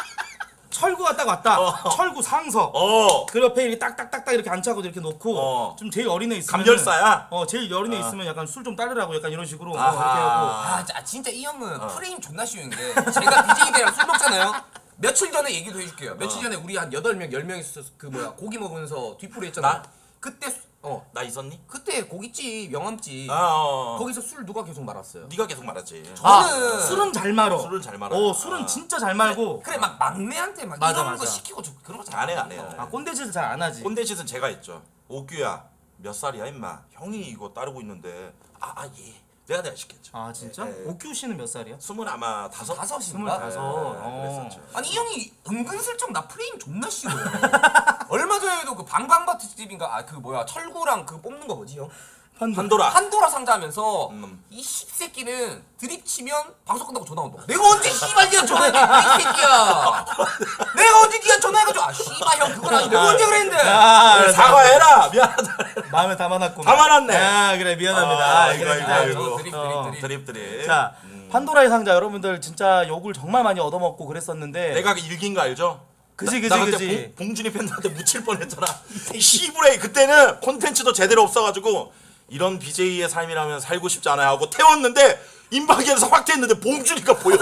철구가 딱 왔다. 어. 철구 상석. 어, 그 옆에 이렇게 딱딱딱딱 이렇게 앉혀고 이렇게 놓고 어. 좀 제일 어린 애 있으면 감별사야? 어 제일 어린 애 있으면 약간 술 좀 따르라고 약간 이런 식으로 어, 아하. 이렇게 하고 아, 자, 진짜 이 형은 프레임 존나 쉬운 게 제가 비제이들이랑 술 먹잖아요. 며칠 전에 얘기도 해줄게요. 며칠 전에 우리 한 여덟 명, 열 명이서 그 뭐야 고기 먹으면서 뒤풀이 했잖아. 나? 그때 수- 어 나 있었니? 그때 고깃집 명함집 아, 어. 거기서 술 누가 계속 말았어요. 네가 계속 말했지. 아 저는 술은 잘 말어. 술은 잘 말아. 어 술은 아. 진짜 잘 말고 그래 막 막내한테 막 맞아, 이런 맞아. 거 시키고 저 그런 거 잘 안 해, 안 해요. 아 꼰대짓을 잘 안 하지. 꼰대짓은 제가 했죠. 오규야 몇 살이야 임마. 형이 이거 따르고 있는데 아, 아 예. 내가 내가 시켰죠. 아 진짜? 예, 예. 오큐 씨는 몇 살이야? 스물 아마 다섯? 다섯인가? 스물다섯. 예, 어. 그랬었죠. 아니 이 형이 은근슬쩍 나 프레임 존나 씌워요. 얼마 전에도 그 방방바트 집인가 아 그 뭐야 철구랑 그 뽑는 거 뭐지 형? 판도라. 판도라 상자하면서 음. 이 씹새끼는 드립 치면 방송 끝나고 전화 온다. 내가 언제 씨발 니가 전화했냐 이 새끼야. 내가 언제 니가 전화해가지고 아 씨발 형 그건 아니 내가 언제 그랬는데. 아, 아, 사과해라. 미안하다. 마음에 담아놨고. 담아놨네. 아 그래 미안합니다. 아, 아, 이거, 그래, 이거, 그래. 이거. 저 드립 어. 드립 드립. 드립 드립. 자 판도라의 상자 여러분들 진짜 욕을 정말 많이 얻어먹고 그랬었는데. 내가 그 일긴 거 알죠? 그지 나, 그지 나 그때 그지. 봉, 봉준이 팬들한테 묻힐 뻔했잖아. 이 씨부레이 그때는 콘텐츠도 제대로 없어가지고 이런 비제이의 삶이라면 살고 싶지 않아요 하고 태웠는데 인방에서 확대했는데 봉준이가 보였어.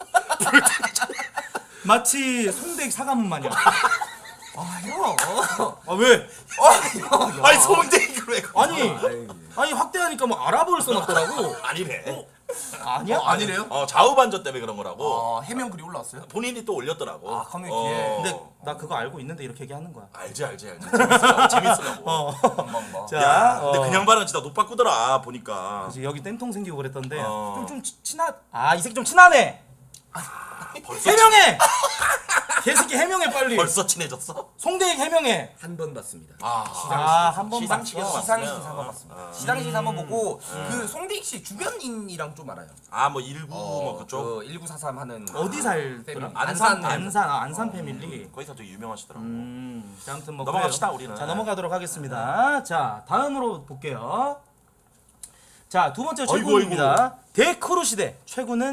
마치 송대익 사과문 마냥. 아 형. 아 왜? 아 형. 아니 송대익을 왜? 아니 아니 확대하니까 뭐 아랍어를 써놨더라고. 아니래. 아니야? 어, 아니래요? 어 좌우 반전 때문에 그런 거라고. 어 해명 글이 올라왔어요? 본인이 또 올렸더라고. 아, 커뮤니티에. 근데 나 그거 알고 있는데 이렇게 얘기하는 거야. 알지 알지 알지. 재밌으라고 재밌으라고. 어. 한번 봐. 자, 야, 근데 어. 그냥 발은 진짜 못 바꾸더라 보니까. 이제 여기 땜통 생기고 그랬던데 어. 좀 좀 친하. 아 이 새끼 좀 친하네. 벌써 해명해. 개새끼 해명해 빨리. 벌써 친해졌어? 송대익 해명해. 한 번 봤습니다. 아, 아, 한 번 시상식에서 봤어. 시상식 봤으면. 한번 봤습니다. 아. 시상식 한번 보고 그 송대익 씨 주변인이랑 좀 알아요. 아, 뭐 일구 뭐 그쪽. 그 일구사삼 하는 어디 살더라? 패밀리. 안산, 안산 아, 안산 패밀리. 거기서 되게 유명하시더라고. 음, 자, 아무튼 뭐 넘어갑시다, 그래요. 우리는. 자 넘어가도록 하겠습니다. 자 다음으로 볼게요. 자 두 번째 아이고, 최고입니다. 대크루 시대 최고는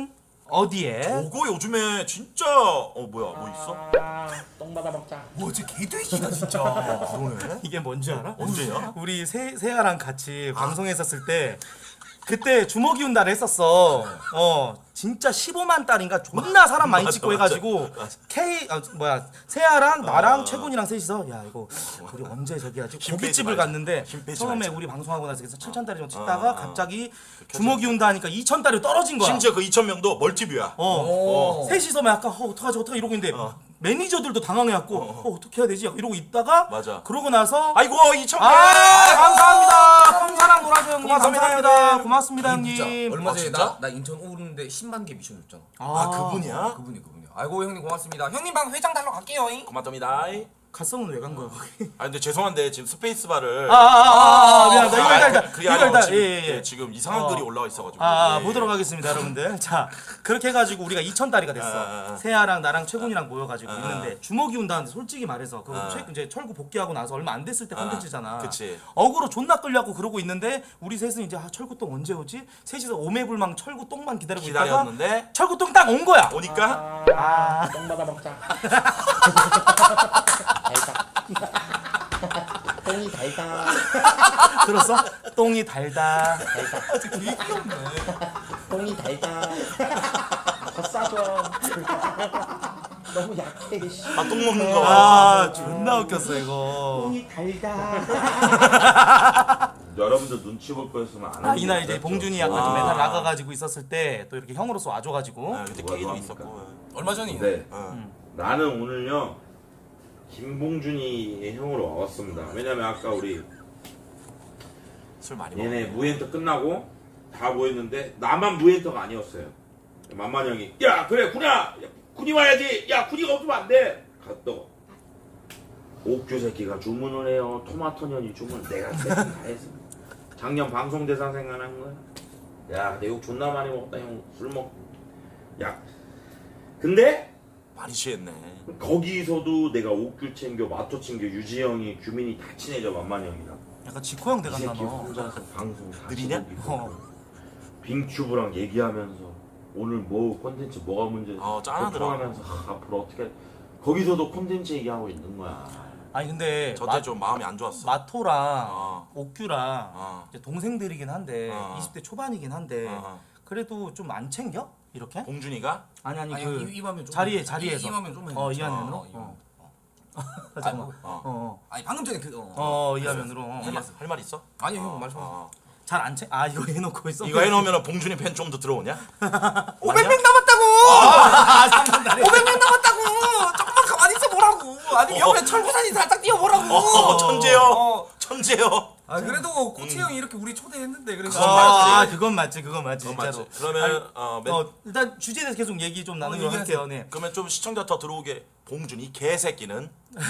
어디에? 저거 요즘에 진짜 어 뭐야 뭐 있어? 똥 받아 먹자. 뭐저 개돼지다 진짜. 그러네. 이게 뭔지 알아? 언제야? 우리 세, 세아랑 같이 방송했었을 때 그때 주먹이 운다를 했었어. 어 진짜 십오만 달인가 존나 사람 많이 맞아, 찍고 맞아. 해가지고 K 아, 뭐야 세아랑 나랑 최군이랑 셋이서 야 이거 우리 언제 저기 하지 힘 빼지 고깃집을 말자. 갔는데 힘 빼지 처음에 말자. 우리 방송하고 나서 그래서 칠천 달이 좀 찍다가 어, 갑자기 주먹이 운다 하니까 이천 달이 떨어진 거야. 심지어 그 이천 명도 멀티뷰야. 어, 셋이서 막 약간 어, 어떡하지 어떡하지 이러고 있는데 매니저들도 당황해갖고 어, 어떻게 해야 되지? 이러고 있다가 맞아. 그러고 나서 아이고 이천 명. 아 감사합니다. 콩사랑 노라조 형님 고맙습니다, 감사합니다. 형님. 고맙습니다 아니, 진짜 형님. 얼마 아, 전에 진짜? 나, 나 인천 오는데 십만 개 미션 줬잖아. 아 그분이야? 그분이 그분이야. 아이고 형님 고맙습니다. 형님 방 회장 달러 갈게요. 잉? 고맙습니다. 갓성은 왜 간 거야? 아 근데 죄송한데 지금 스페이스바를 아아아아 미안하다. 이거 아, 일단 그게 이거 아니고 일단 지금, 예예. 예, 지금 이상한 어. 글이 올라와 있어가지고. 아, 아 예, 보도록 예. 하겠습니다 여러분들. 자 그렇게 해가지고 우리가 이천 달이가 됐어. 아, 아, 아. 세아랑 나랑 최군이랑 모여가지고 아, 있는데 주먹이 운다는데 솔직히 말해서 그 아. 최, 이제 철구 복귀하고 나서 얼마 안 됐을 때 컨텐츠잖아. 그치. 어그로 존나 끌려고 그러고 있는데 우리 셋은 이제 아, 철구 똥 언제 오지? 셋이서 오매불망 철구 똥만 기다리고 있다가 기다렸는데 철구 똥 딱 온 거야. 오니까 아. 똥 받아 먹자. 달다. 똥이 달다. 들었어? 똥이 달다. 똥이 달다. 더 싸줘. 너무 약해. 씨. 아 똥 먹는 거. 아 존나 웃겼어 이거. 똥이 달다. 여러분들 눈치 볼 거였으면 안 아, 하는 이날 게 이제 낫죠. 봉준이 약간 아. 좀 매달 나가가지고 있었을 때 또 이렇게 형으로서 와줘가지고 아, 그때 뭐가 게이도 합니까? 있었고. 얼마 전이에요. 네. 어. 나는 오늘요 김봉준이 형으로 와봤습니다. 왜냐면 아까 우리 술 많이 먹어. 얘네 무엔터 끝나고 다 모였는데 나만 무엔터가 아니었어요. 만만 형이 야 그래 군아 야, 군이 와야지. 야 군이가 없으면 안 돼. 갔다가 옥규 새끼가 주문을 해요. 토마토년이 주문 내가 세팅 다 했어. 작년 방송 대상 생각난 거야. 야 내 욕 존나 많이 먹었다 형. 술 먹. 야 근데 많이 취했네. 거기서도 내가 옥규 챙겨 마토 챙겨 유지형이 규민이 다 친해져 만만 형이랑. 약간 지코 형 이 돼간다 새끼 너. 혼자서 방송 느리냐? 어. 빙큐브랑 얘기하면서 오늘 뭐 콘텐츠 뭐가 문제 어, 짠하더라. 하면서 앞으로 어떻게 거기서도 콘텐츠 얘기하고 있는 거야. 아니 근데 저때 마, 좀 마음이 안 좋았어. 마토랑 어. 옥규랑 어. 이제 동생들이긴 한데 어. 이십 대 초반이긴 한데 어. 그래도 좀 안 챙겨? 이렇게? 봉준이가 아니 아니 아니 그 이, 이화면 좀 자리에 이- 자리에서 이화면 좀 해. 어 이화면으로? 어, 어. 어. 아, 잠깐만. 뭐, 어. 어. 아니 방금 전에 그 어. 어 이화면으로. 어. 할 말 할 말 있어? 아니 형 말씀. 어. 잘안 챙. 아 이거 해놓고 있어. 이거 해놓으면 봉준이 팬 좀 더 들어오냐? 오백 명 남았다고. 오백 명 남았다고. 조금만 가만히 있어 보라고. 아니 옆에 철구산이 살짝 뛰어 보라고. 어, 천재요. 어. 천재요. 아 그래도 코치 형이 이렇게 우리 초대했는데 그래서 그건 아, 맞지. 그건 맞지, 그건 맞지, 그건 진짜로. 맞지. 그러면 아니, 어, 맨, 어, 일단 주제에 대해서 계속 얘기 좀 나누도록 얘기하세요. 할게요. 네. 그러면 좀 시청자 더 들어오게 봉준이 개새끼는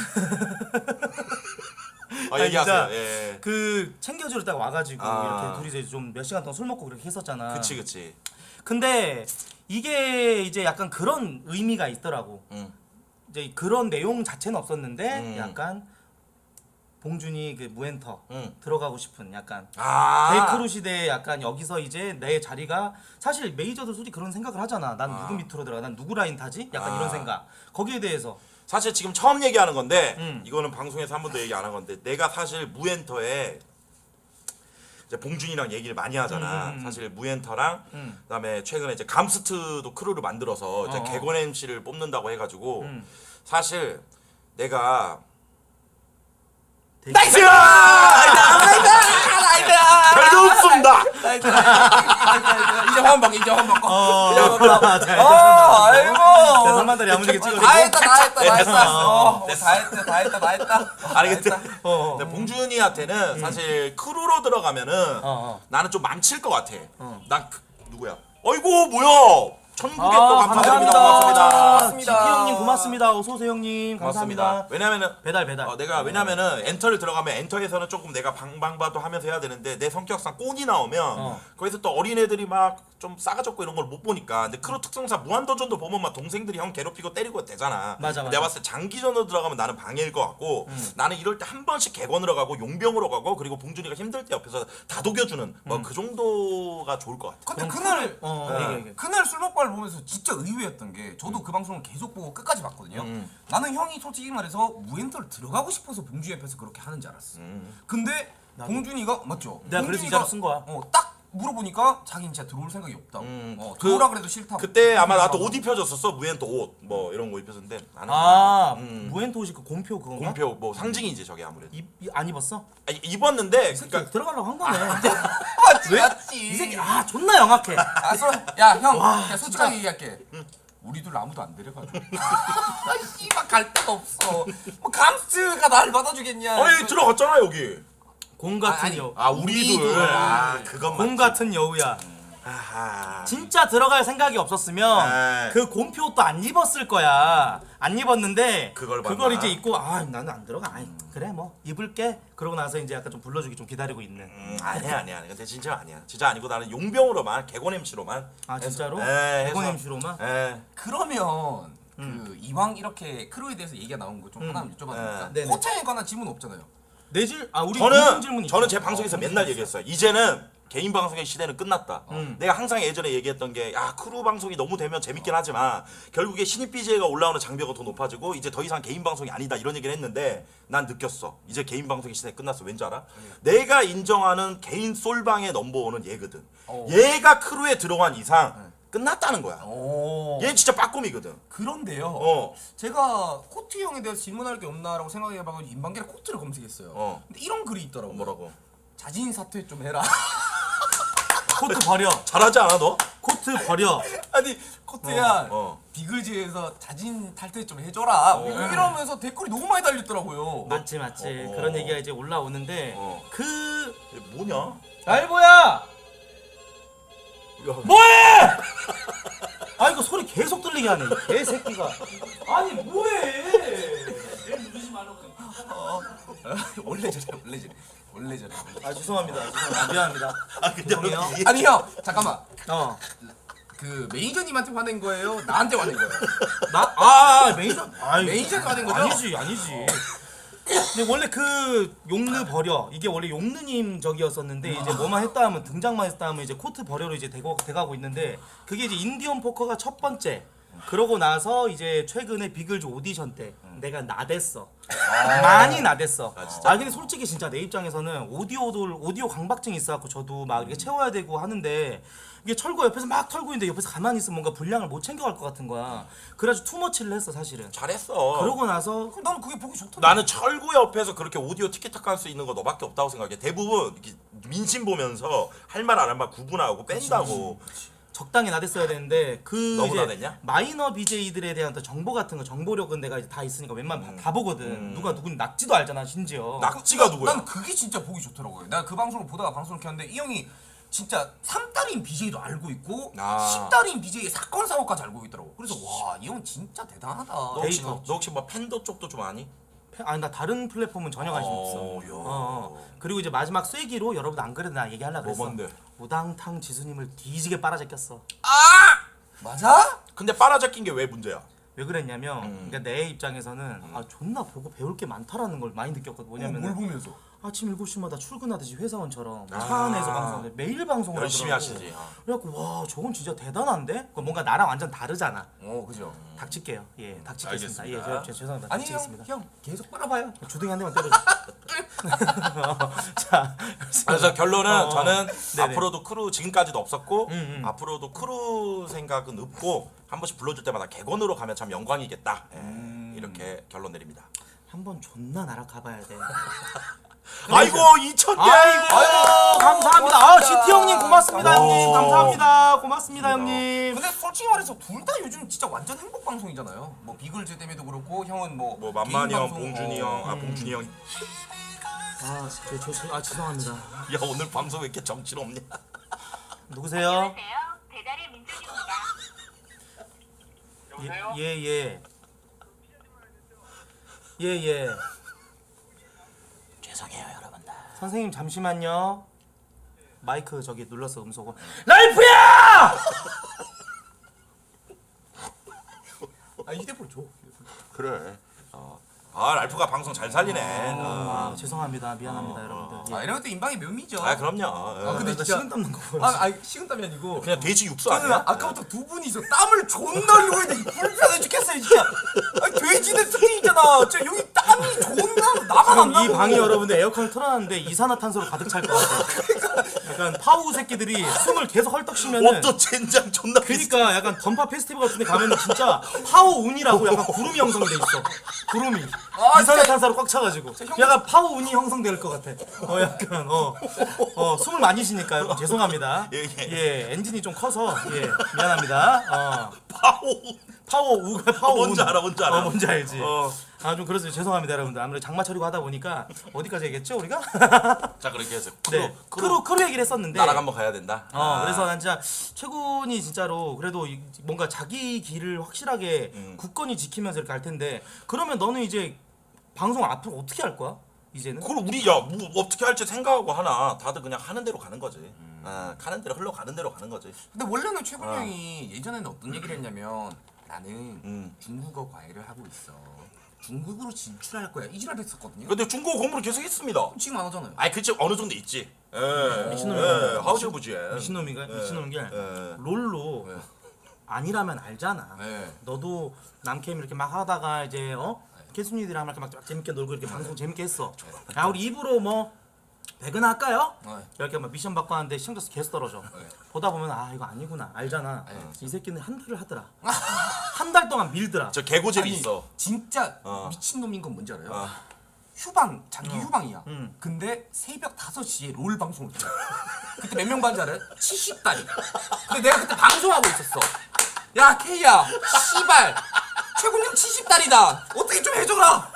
아, 아니, 얘기하세요. 진짜 예. 그 챙겨주러 딱 와가지고 아. 이렇게 둘이서 좀 몇 시간 동안 술 먹고 그렇게 했었잖아. 그치 그치. 근데 이게 이제 약간 그런 의미가 있더라고. 응. 이제 그런 내용 자체는 없었는데 음. 약간 봉준이 그 무엔터 응. 들어가고 싶은 약간 아. 데이크루 시대에 약간 여기서 이제 내 자리가 사실 메이저들 솔직히 그런 생각을 하잖아. 난 아. 누구 밑으로 들어가? 난 누구 라인 타지? 약간 아. 이런 생각. 거기에 대해서 사실 지금 처음 얘기하는 건데 음. 이거는 방송에서 한 번도 얘기 안 한 건데 내가 사실 무엔터에 이제 봉준이랑 얘기를 많이 하잖아. 음, 음, 음. 사실 무엔터랑 음. 그다음에 최근에 이제 감스트도 크루를 만들어서 이제 어, 어. 개건 엠씨를 뽑는다고 해가지고 음. 사실 내가 되게- 나이스! 나이스. 별로 없습니다. 나이스. 이제 화면 바꿔. 이제 화면 바꿔. 어, 이제 화면 바꿔. 자, 자, 어, 아이고. 자, 삼만다리 야무지게 다 찍어주고. 했다, 다 했다, 다 했다. 어, 어, 다 했다, 다 했다, 다 했다. 아니 근데, 다 했다. 어, 어. 근데 봉준이한테는 사실 크루로 들어가면은 어, 어. 나는 좀 망칠 것 같아. 어. 난 그, 누구야? 어이구 뭐야? 천국에 또 감사드립니다. 고맙습니다. 지키 형님 고맙습니다. 고맙습니다. 어서 오세요 형님. 감사합니다. 고맙습니다. 왜냐면은 배달 배달. 어, 내가 왜냐면은 엔터를 들어가면 엔터에서는 조금 내가 방방바도 하면서 해야 되는데 내 성격상 꼰이 나오면 어. 거기서 또 어린애들이 막 좀 싸가졌고 이런 걸 못 보니까. 근데 크루 특성상 무한도전도 보면 막 동생들이 형 괴롭히고 때리고 되잖아. 맞아, 맞아. 내가 봤을 때 장기전으로 들어가면 나는 방해일 것 같고 음. 나는 이럴 때 한 번씩 객원으로 가고 용병으로 가고 그리고 봉준이가 힘들 때 옆에서 다독여주는 뭐 그 정도가 좋을 것 같아. 근데 그날 어, 네. 얘기해, 얘기해. 그날 술 먹방을 보면서 진짜 의외였던 게 저도 그 방송을 계속 보고 끝까지 봤거든요. 음. 나는 형이 솔직히 말해서 무엔터를 들어가고 싶어서 봉준이 옆에서 그렇게 하는 줄 알았어. 음. 근데 봉준이가 맞죠? 내가 그래서 이 자료 쓴 거야. 어, 딱 물어보니까 자기는 진짜 들어올 생각이 없다고. 음. 어, 그- 들어오라 그래도 싫다고. 그때 아마 나도 옷 입혀줬었어. 무엔토 옷 뭐 이런 거 입혔었는데 나는 아 음. 무엔토 옷이 그 곰표 그건가? 공표 뭐 상징이지 저게 아무래도. 입, 입- 안 입었어? 아, 입었는데 이 새끼 그러니까 들어가려고 한 거네. 맞지 맞지. 이 새끼 아 존나 영악해. 아, 소, 야, 형, 야, 솔직하게 얘기할게. 우리들 아무도 안 데려가줘. 아, 씨발 갈 데가 없어. 뭐 감스가 날 받아주겠냐? 아니 들어갔잖아 여기. 곰 같은 아, 아니. 여우. 아 우리들. 아 그건 곰 맞지. 같은 여우야. 아하. 진짜 들어갈 생각이 없었으면 에이. 그 곰표 옷도 안 입었을 거야. 안 입었는데 그걸 그걸 봤나? 이제 입고 아 나는 안 들어가. 아이, 그래 뭐 입을게. 그러고 나서 이제 약간 좀 불러주기 좀 기다리고 있는. 음, 아니야 아니야 아니야. 근데 진짜 아니야. 진짜 아니고 나는 용병으로만 개곤 엠씨로만. 아 진짜로? 에. 백원 엠씨로만? 에. 그러면 그 이왕 이렇게 크루에 대해서 얘기가 나온 거 좀 음. 하나 여쭤봐도 됩니까? 네네. 호텔에 관한 질문 없잖아요. 내질 아 우리 공통 저는 질문 저는 있죠? 제 방송에서 어, 맨날 얘기했어요. 이제는 개인 방송의 시대는 끝났다. 음. 내가 항상 예전에 얘기했던 게 야 크루 방송이 너무 되면 재밌긴 하지만 결국에 신입 비제이가 올라오는 장벽이 더 높아지고 이제 더 이상 개인 방송이 아니다 이런 얘기를 했는데 난 느꼈어. 이제 개인 방송의 시대 끝났어. 왠지 알아? 내가 인정하는 개인 솔방의 넘버원은 얘거든. 어. 얘가 크루에 들어간 이상 끝났다는 거야. 오. 얘는 진짜 빠꼼이거든. 그런데요. 어. 제가 코트 형에 대해서 질문할 게 없나라고 생각해봐서 인방계라 코트를 검색했어요. 어. 근데 이런 글이 있더라고요. 뭐라고? 자진 사퇴 좀 해라. 코트 버려. 잘하지 않아 너? 코트 버려. 아니 코트야 어, 어. 비글즈에서 자진 탈퇴 좀 해줘라. 이러면서 댓글이 너무 많이 달렸더라고요. 맞지 맞지. 어. 그런 얘기가 이제 올라오는데 어. 그 얘 뭐냐? 알보야 야, 뭐해? 아 이거 소리 계속 들리게 하네. 이 개새끼가. 아니 뭐해? 원래 저래 원래 저래 원래 저래. 아 죄송합니다. 죄송합니다. 미안합니다. 아 근데 죄송해요. 여기 아니 형 잠깐만. 어. 그 매니저님한테 화낸 거예요? 나한테 화낸 거예요? 나? 아 매니저? 아이, 매니저가 화낸 거죠? 아니지 아니지. 근데 원래 그 용느 버려 이게 원래 용느님 적이었었는데 이제 뭐만 했다 하면 등장만 했다 하면 이제 코트 버려로 이제 되고 돼가고 있는데 그게 이제 인디언 포커가 첫 번째. 그러고 나서 이제 최근에 비글즈 오디션 때 내가 나댔어. 많이 나댔어. 아, 진짜? 아 근데 솔직히 진짜 내 입장에서는 오디오도 오디오 강박증이 있어갖고 저도 막 이렇게 채워야 되고 하는데 이게 철거 옆에서 막 털고 있는데 옆에서 가만히 있으면 뭔가 분량을 못 챙겨갈 것 같은 거야. 그래가지고 투머치를 했어 사실은. 잘했어. 그러고 나서 그럼 나는 그게 보기 좋던데. 나는 철구 옆에서 그렇게 오디오 티키타카 할 수 있는 거 너밖에 없다고 생각해. 대부분 이렇게 민심 보면서 할 말 안 할 말 구분하고 뺀다고. 적당히 나댔어야 되는데 그 너무 이제 나댔냐? 마이너 비제이들에 대한 또 정보 같은 거 정보력은 내가 이제 다 있으니까 웬만하면 음. 다, 다 보거든. 음. 누가 누군 낙지도 알잖아 심지어. 낙지가 누구야? 난 그게 진짜 보기 좋더라고요. 내가 그 방송을 보다가 방송을 켰는데 이 형이 진짜 삼 달인 비제이도 알고 있고 아. 십 달인 비제이의 사건 사고까지 알고 있더라고. 그래서 와, 이 형 진짜 대단하다. 너 혹시 데이터. 너 혹시 뭐 팬더 쪽도 좀 아니? 페- 아니 나 다른 플랫폼은 전혀 관심 어, 없어. 야. 어, 어. 그리고 이제 마지막 쐐기로 여러분 안 그래도 나 얘기하려고 뭐 그랬어. 뭔데? 우당탕 지수님을 뒤지게 빨아제꼈어. 맞아? 근데 빨아잡힌 게 왜 문제야? 왜 그랬냐면 음. 그러니까 내 입장에서는 아 존나 보고 배울 게 많다라는 걸 많이 느꼈거든. 뭐냐면 뭘 보면서? 아침 일곱 시마다 출근하듯이 회사원처럼 아. 차 안에서 방송을 매일 방송을 열심히 하더라고. 하시지. 어. 그래갖고 와 저건 진짜 대단한데? 그 뭔가 나랑 완전 다르잖아. 어, 그죠. 닥칠게요. 예, 닥치겠습니다. 알겠습니다. 예, 저, 저, 죄송합니다. 아니 형, 닥치겠습니다. 형 계속 빨아봐요. 주둥이 한 대만 때려줘. 자, 그래서 결론은 어, 저는 네네. 앞으로도 크루 지금까지도 없었고 음, 음. 앞으로도 크루 생각은 없고 한 번씩 불러줄 때마다 객원으로 가면 참 영광이겠다. 예, 음. 이렇게 결론 내립니다. 한번 존나 날아가봐야 돼. 아이고 이천 개. 아이고, 아이고 감사합니다. 아 시티 형님 고맙습니다 어. 형님. 감사합니다. 고맙습니다 형님. 근데 솔직히 말해서 둘 다 요즘 진짜 완전 행복 방송이잖아요. 뭐 비글즈 때문에도 그렇고 형은 뭐 뭐 만만이 개인 형, 방송, 봉준이 어. 형, 아 봉준이 형. 아, 저, 저, 저, 아 죄송합니다. 야 오늘 방송 왜 이렇게 정신없냐? 누구세요? 안녕하세요. 배달의 민족입니다. 예, 예, 예. 예예. 죄송해요 여러분들. 선생님 잠시만요. 마이크 저기 눌렀어 음소거. 랄프야! 아 휴대폰 줘. 그래. 어. 아 랄프가 방송 잘 살리네. 어. 아 죄송합니다 미안합니다 여러분들. 아 예. 이런 것도 인방의 묘미죠. 아 그럼요. 아, 예. 근데 나 진짜- 식은 땀 난거 보여. 아, 아니 식은땀이 아니고 그냥 돼지 육수 저는 아니야? 아까부터 두 분이서 땀을 존나 흘리고 있는데 불편해 죽겠어요 진짜. 아니, 돼지는 특징 있잖아. 저 여기 땀이 존나 나만 안 지금 나고. 이 방이 여러분들 에어컨을 틀어놨는데 이산화탄소로 가득 찰 것 같아요. 약간 파우 새끼들이 숨을 계속 헐떡 쉬면은 옷도 젠장 존나 비싸. 그러니까 약간 던파 페스티벌 같은 데 가면은 진짜 파워 운이라고 약간 구름이 형성돼 있어. 구름이 아, 이산화탄소로 꽉 차가지고 형- 약간 파워 운이 형성될 것 같아. 어 약간 어, 어 숨을 많이 쉬니까 여러분 죄송합니다. 예, 예. 예 엔진이 좀 커서 예 미안합니다. 어 파오. 파워 우가 파워 뭔지 운. 알아, 뭔지 알아. 어 뭔지 알지. 어. 아 좀 그래서 죄송합니다 여러분들. 아무래도 장마철이고 하다 보니까 어디까지 얘기했죠 우리가? 자 그렇게 해서 크루 네 크루 크루 얘기를 했었는데. 나랑 한번 가야 된다. 어 아. 그래서 난 진짜 최군이 진짜로 그래도 이- 뭔가 자기 길을 확실하게 음. 굳건히 지키면서 이렇게 할 텐데 그러면 너는 이제 방송을 앞으로 어떻게 할 거야? 이제는? 그럼 우리 야뭐 어떻게 할지 생각하고 하나 다들 그냥 하는 대로 가는 거지. 아 가는 대로 흘러가는 대로 가는 거지. 근데 원래는 최군 형이 예전에는 어떤 얘기를 했냐면 나는 음. 중국어 과외를 하고 있어. 중국으로 진출할 거야. 이 지랄 했었거든요. 근데 중국어 공부를 계속 했습니다. 지금 안 하잖아요. 아니 그치 어느 정도 있지. 예. 미친놈이야. 예. 하우즈부지. 미친놈이가 미친놈인 게 예. 롤로 네. 아니라면 알잖아. 네. 너도 남캠 이렇게 막 하다가 이제 어 개순이들이랑 이렇게 막 재밌게 놀고 이렇게 방송 재밌게 했어. 야 우리 입으로 뭐 배그나 할까요? 네. 이렇게 막 미션 받고 하는데 시청자 수 계속 떨어져. 보다 보면 아 이거 아니구나 알잖아. 네. 이 새끼는 한 달을 하더라. 한 달 동안 밀더라. 저 개고집이 아니, 있어. 진짜 어. 미친놈인 건 뭔지 알아요? 어. 휴방, 장기 휴방이야. 음. 근데 새벽 다섯 시에 롤 방송을 해. 그때 몇 명 봤는지 알아요? 칠십 달이. 근데 내가 그때 방송하고 있었어. 야, 케이야, 씨발. 최군형 칠십 달이다. 어떻게 좀 해줘라.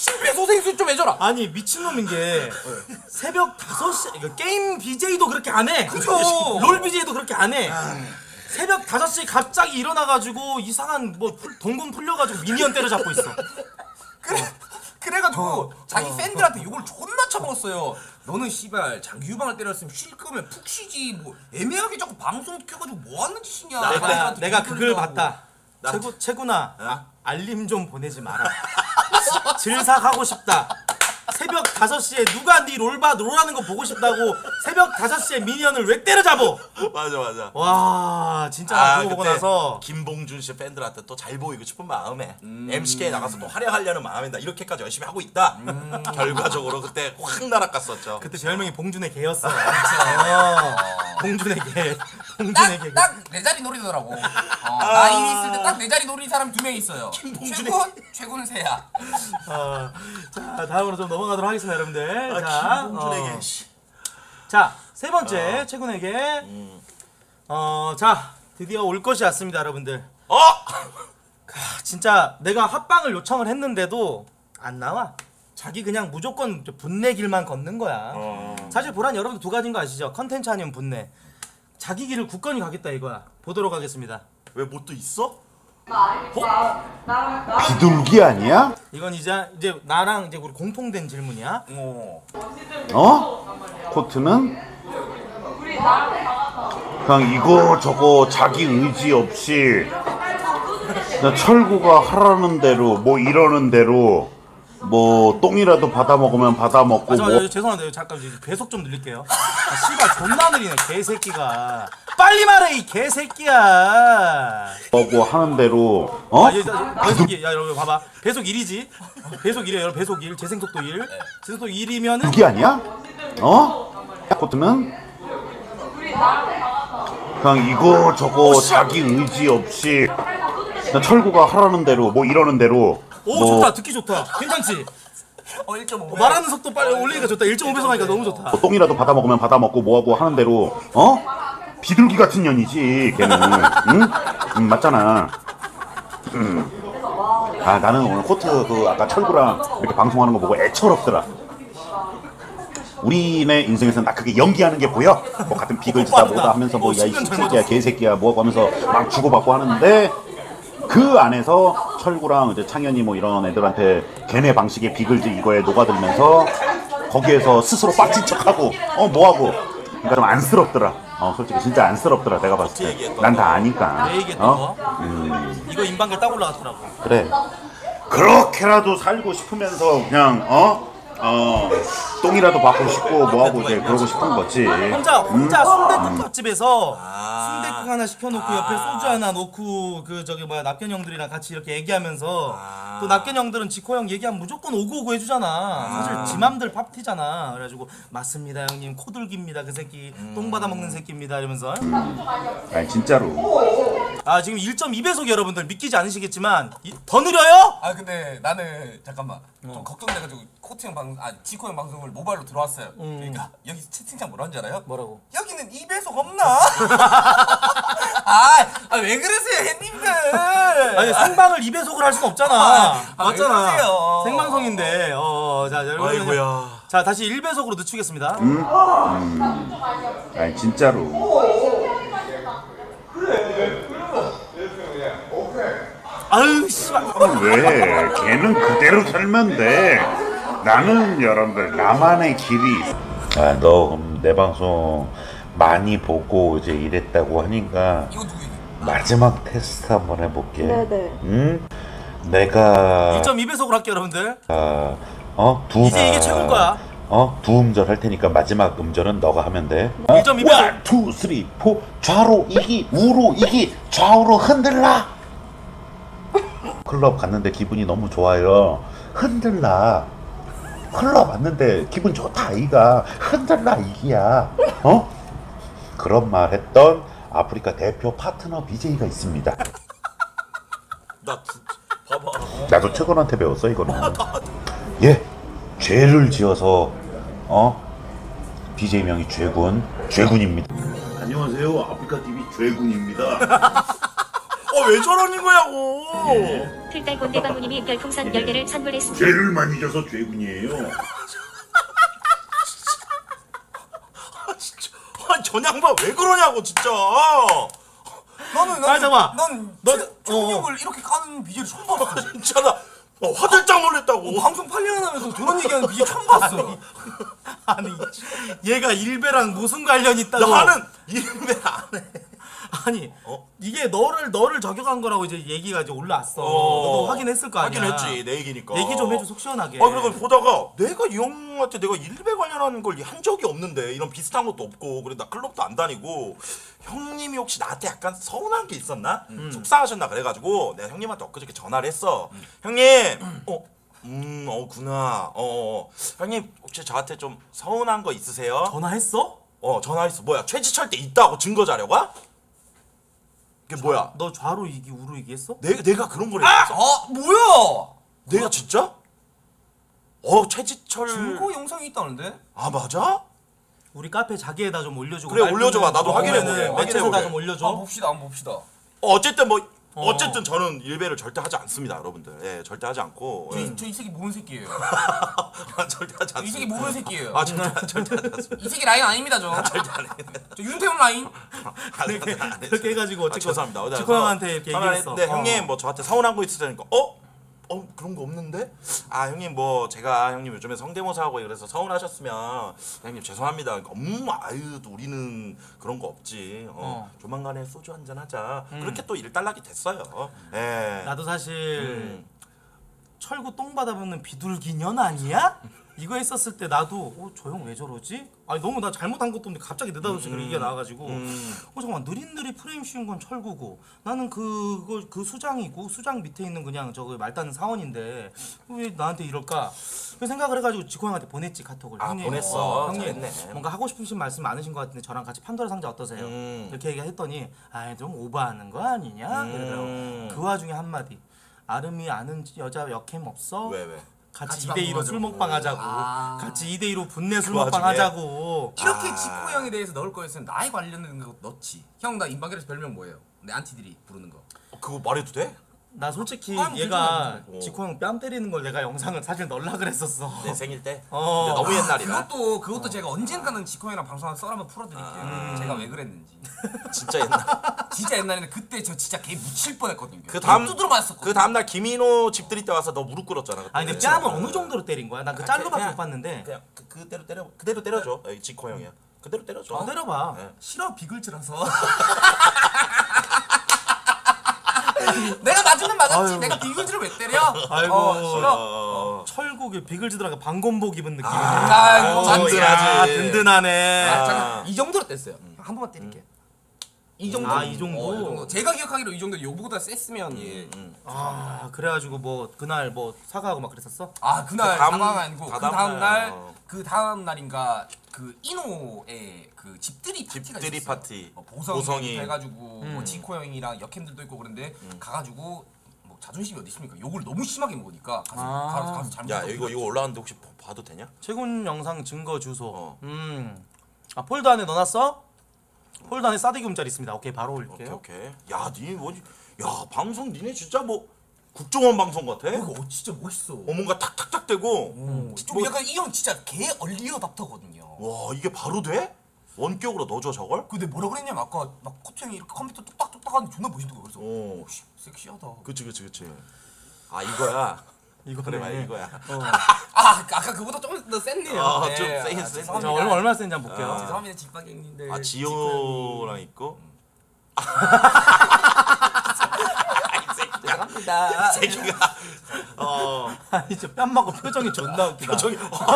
심폐소생술 좀 해줘라. 아니 미친놈인 게 새벽 다섯 시 이거 게임 비제이도 그렇게 안 해. 그죠. 롤 비제이도 그렇게 안 해. 새벽 다섯 시에 갑자기 일어나가지고 이상한 뭐 풀- 동공 풀려가지고 미니언 때려잡고 있어. 그래, 그래가지고 자기 팬들한테 욕을 존나 쳐먹었어요. 너는 씨발 장기 휴방을 때렸으면 쉴 거면 푹 쉬지. 뭐 애매하게 자꾸 방송 켜가지고 뭐 하는 짓이냐. 내가 팬들한테 내가 욕을 그걸 하려고. 봤다. 나- 최고 최구나 아, 알림 좀 보내지 마라. 질삭하고 싶다. 새벽 다섯 시에 누가 네 롤바 롤하는 거 보고 싶다고 새벽 다섯 시에 미니언을 왜 때려잡어? 맞아 맞아. 와 진짜 나 그거 보고 그때 나서 김봉준 씨 팬들한테 또 잘 보이고 싶은 마음에 엠씨케이 나가서 또 활약하려는 마음에 나 이렇게까지 열심히 하고 있다. 결과적으로 그때 확 날아갔었죠. 그때 별명이 봉준의 개였어. 어, 봉준의 개. 봉준의 개. 딱 내 자리 노리더라고. 어, 나이 있을 때 딱 내 자리 노리는 사람이 두 명 있어요. 최군, 최군 세야. 어, 자 다음으로 좀 넘어가도록 하겠습니다 여러분들. 아, 자, 김봉준에게 어, 씨. 자, 세 번째 최군에게 어, 자 드디어 올 것이 왔습니다 여러분들. 어? 진짜 내가 합방을 요청을 했는데도 안 나와. 자기 그냥 무조건 분내 길만 걷는 거야. 어. 사실 보란 여러분들 두 가지인 거 아시죠? 컨텐츠 아니면 분내. 자기 길을 굳건히 가겠다 이거야. 보도록 하겠습니다. 왜 뭐 또 있어? 비둘기 아니야? 이건 이제 이제 나랑 이제 우리 공통된 질문이야. 어. 어? 코트는? 그냥 이거 저거 자기 의지 없이 그냥 철구가 하라는 대로 뭐 이러는 대로 뭐 똥이라도 받아 먹으면 받아 먹고 아, 저, 뭐 저, 죄송한데 잠깐 이제 배속 좀 늘릴게요. 아, 씨발 존나 느리네 개새끼가. 빨리 말해 이 개새끼야. 뭐고 하는 대로 어? 아, 얘, 야, 배속이 야 여러분 봐봐. 배속 일이지. 배속 일이에요 여러분. 배속 일. 재생속도 일. 재생속도 일이면은 비둘기 아니야? 어? 코트는? 그냥 이거 저거 자기 의지 없이 그냥 철구가 하라는 대로 뭐 이러는 대로 오 뭐 좋다 듣기 좋다. 괜찮지? 어, 일 점 오 배. 어, 말하는 속도 빨리 올리니까 좋다. 일 점 오 배속 하니까 너무 좋다. 뭐 똥이라도 받아 먹으면 받아 먹고 뭐하고 하는 대로 어? 비둘기 같은 년이지 걔는 응? 음, 맞잖아. 음. 아 나는 오늘 코트 그 아까 철구랑 이렇게 방송하는 거 보고 애처롭더라. 우리네 인생에서 나 그게 연기하는 게 보여? 뭐 같은 빅을 지다 뭐다 하면서 뭐야 이 새끼야 개새끼야 뭐하고 하면서 막 주고받고 하는데 그 안에서 철 철구랑 이제 창현이 뭐 이런 애들한테 걔네 방식의 비글즈 이거에 녹아들면서 거기에서 스스로 빡친 척하고 어 뭐하고 그러니까 좀 안쓰럽더라. 어 솔직히 진짜 안쓰럽더라 내가 봤을 때. 난 다 아니까. 내 얘기했던 어? 거. 이거 인방길 딱 올라갔더라고. 그래. 그렇게라도 살고 싶으면서 그냥 어? 어 똥이라도 받고 싶고 뭐하고 이제 그러고 싶은 거지. 혼자 혼자 순대국 집에서 아. 순대국 하나 시켜놓고 옆에 소주 하나 놓고 그 저기 뭐야 납견 형들이랑 같이 이렇게 얘기하면서 아. 또 납견 형들은 지코 형 얘기하면 무조건 오고 오고 해주잖아. 사실 지 맘들 팝티잖아. 그래가지고 맞습니다 형님 코들기입니다 그 새끼 똥 받아 먹는 새끼입니다 이러면서. 아니 진짜로. 아 지금 일 점 이 배속 여러분들 믿기지 않으시겠지만 이, 더 느려요? 아 근데 나는 잠깐만 좀 걱정돼가지고 코트 형 방송 아 지코 형 방송을 모바일로 들어왔어요. 그러니까 여기 채팅창 뭐라는 줄 알아요? 뭐라고? 여기는 이 배속 없나? 아, 아 왜 그러세요 햇님들? 아니 생방을 이 배속을 할 순 없잖아. 아, 왜 맞잖아. 그러세요? 생방송인데. 어, 자 여러분. 아이고야. 자 다시 일 배속으로 늦추겠습니다. 아니 진짜로. 아유 씨발. 왜? 걔는 그대로 살면 돼. 나는 여러분들 나만의 길이. 아, 너 그럼 내 방송 많이 보고 이제 이랬다고 하니까 이거 누구 얘기? 마지막 테스트 한번 해볼게. 네네. 응? 내가 일 점 이 배속으로 할게요 여러분들. 아, 어? 두 이제 이게 최고인 거야. 어? 두 음절 할 테니까 마지막 음절은 너가 하면 돼. 일 점 이 배속. 원, 투, 쓰리, 포. 좌로 이기, 우로 이기, 좌우로 흔들라. 클럽 갔는데 기분이 너무 좋아요. 흔들라. 클럽 왔는데 기분 좋다 이가. 흔들라 이기야. 어? 그런 말 했던 아프리카 대표 파트너 비제이가 있습니다. 나 진짜 봐봐. 나도 최건한테 배웠어 이거는. 예, 죄를 지어서 어 비제이 명이 죄군, 죄군입니다. 안녕하세요, 아프리카 티비 죄군입니다. 어 왜 저러는 거냐고. 틀달곤대 방구님이 별풍선 열 개를 선물했습니다. 죄를 많이 져서 죄군이에요. 아 진짜. 아니 전 양반 왜 그러냐고 진짜. 너는 아, 잠깐만. 넌 너- 초능력을 이렇게 까는 비디오를 처음 봤어. 진짜 나 어, 화들짝 놀랬다고. 방송 팔 년 하면서 저런 얘기하는 비디오 처음 봤어. 아니 얘가 일배랑 무슨 관련이 있다고? 나는 일배 안 해. 아니 어? 이게 너를 너를 저격한 거라고 이제 얘기가 이제 올라왔어. 어. 너도 확인했을 거 아니야. 확인했지 내 얘기니까. 얘기 좀 해줘 속 시원하게. 아 그리고 보다가 내가 이 형한테 내가 일배 관련한 걸 한 적이 없는데 이런 비슷한 것도 없고 그래 나 클럽도 안 다니고 형님이 혹시 나한테 약간 서운한 게 있었나? 음. 속상하셨나 그래가지고 내가 형님한테 엊그저께 전화를 했어. 형님, 어, 음, 어구나. 어, 어, 형님 혹시 저한테 좀 서운한 거 있으세요? 전화했어? 어 전화했어. 뭐야 최지철 때 있다고 증거 자료가? 그게 뭐야? 너 좌로 이기 우로 이기 했어? 내, 내가 그런 걸 아, 했어? 어 뭐야? 내가 진짜? 어 최지철 증거 영상이 있다는데? 아 맞아? 우리 카페 자기에다 좀 올려주고. 그래, 올려줘봐. 나도 확인해보게. 매체에다 확인해보게. 좀 올려줘. 아 봅시다, 한번 봅시다. 어, 어쨌든 뭐 어쨌든 저는 일배를 절대 하지 않습니다, 여러분들. 예, 절대 하지 않고. 예. 저 이 새끼 모르는 새끼예요. 아, 절대 하지 않습니다. 이 새끼 모르는 새끼예요. 아, 절대 절대 하지 않습니다. 이 새끼 라인 아닙니다, 저. 절대 안 해. 저 윤태훈 라인. 안 해, 안 해. 그렇게 해가지고 아, 어쨌건 죄송합니다. 어디 지코 가서 형한테 이렇게 전화를 얘기했어. 했는데 어. 형님 뭐 저한테 서운한 거 있으니까 어? 어 그런 거 없는데? 아 형님 뭐 제가 형님 요즘에 성대모사 하고 그래서 서운하셨으면 형님 죄송합니다. 그러니까, 음 아유 또 우리는 그런 거 없지. 어, 어. 조만간에 소주 한잔 하자. 그렇게 또 일단락이 됐어요. 예. 나도 사실 음. 철구 똥 받아먹는 비둘기년 아니야? 이거 했었을 때 나도 어, 저 형 왜 저러지? 아니 너무 나 잘못한 것도 없는데 갑자기 느닷없이 그런 얘기가 나와가지고 음. 어 잠깐만 느릿느릿 프레임 씌운 건 철구고 나는 그거 그 수장이고 수장 밑에 있는 그냥 저거 말단 사원인데 왜 나한테 이럴까? 그 생각을 해가지고 지코 형한테 보냈지 카톡을. 아, 형님, 보냈어. 어, 형님 잘했네. 뭔가 하고 싶으신 말씀 많으신 것 같은데 저랑 같이 판도라 상자 어떠세요? 음. 이렇게 얘기했더니 아 좀 오버하는 거 아니냐? 음. 이러더라고. 그 와중에 한마디 아름이 아는 여자 역캠 없어? 왜 왜? 같이 같이 이 대 이로 방송하자고. 술 먹방 하자고. 아. 같이 이 대 이로 분내 술 그 먹방 와중에? 하자고. 이렇게 아. 지코 형에 대해서 넣을 거였으면 나에 관련된 거 넣지. 형 나 인방길에서 별명 뭐예요? 내 안티들이 부르는 거. 어, 그거 말해도 돼? 나 솔직히 아니, 뭐 얘가 괜찮아. 지코 형 뺨 때리는 걸 내가 영상을 사실 넣으려 그랬었어. 내 생일 때. 어. 근데 너무 옛날이라. 그것도 그것도 제가 언젠가는 지코형이랑 방송하면서 썰 한번 풀어드릴게요. 아. 제가 왜 그랬는지. 진짜 옛날. 진짜 옛날에는 그때 저 진짜 개 묻힐 뻔했거든요. 그 다음 두드러 맞았었거든요. 그 다음 날 김인호 집들이 때 와서 너 무릎 꿇었잖아. 그때. 아니 근데 뺨을 어느 정도로 때린 거야? 난 그 짤로밖에 그냥- 못 봤는데. 그냥 그, 그대로 때려 그대로 때려줘. 여기 지코 형이야. 그대로 때려줘. 어, 때려봐. 네. 싫어 비글즈라서. 내가 맞으면 맞았지. 아유. 내가 비글즈를 왜 때려? 아이고. 어, 싫어. 어. 철국에 비글즈들하고 방검복 입은 느낌이네. 아이고, 어, 맞지. 야, 든든하네. 아, 잠깐 이 정도로 뗐어요. 한 번만 때릴게. 이 정도. 아, 이 정도? 어, 이 정도. 제가 기억하기로 이 정도 요보다 셌으면 예. 아 그래가지고 뭐 그날 뭐 사과하고 막 그랬었어? 아 그날 그 다음- 사과가 아니고 그 다다음 다음 날, 날 어. 그 다음 날인가 그 이노의 그 집들이 파티가 집들이 있었어요. 파티. 어, 보성이, 보성이. 해가지고 음. 뭐 지코 형이랑 역캠들도 있고 그런데 가가지고 뭐 자존심이 어디 있습니까? 욕을 너무 심하게 먹으니까 가서 아. 가서, 가서 잘못. 야 이거 이거 올라왔는데 혹시 봐- 봐도 되냐? 최군 영상 증거 주소. 어. 음. 아 폴더 안에 넣어놨어? 폴더 안에 싸대기 움짤 있습니다. 오케이 바로 오케이 올게요. 오케이. 야니 뭐지? 야 방송 니네 진짜 뭐 국정원 방송 같아. 이거 어, 진짜 멋있어. 어 뭔가 탁탁탁 되고. 음, 좀 약간 이 형 진짜 개 얼리어답터거든요. 와 이게 바로 돼? 원격으로 넣어줘 저걸? 근데 뭐라 그랬냐면 아까 막 코트 형이 이렇게 컴퓨터 뚝딱뚝딱 하는데 존나 멋있는 거야. 그래서 오. 오, 씨, 섹시하다. 그치 그치 그치. 아 이거야. 이거 그래 말 이거야. 어. 아 아까 그보다 조금 더 셌네요. 아, 네. 좀 세긴 아, 세긴. 자 죄송합니다. 얼마 얼마 센지 한번 볼게요. 아. 죄송합니다 집박이 형님들. 아 지효랑 있고. 죄송합니다. 새끼가 어 아니 저 뺨 맞고 표정이 존나 웃기다. 저기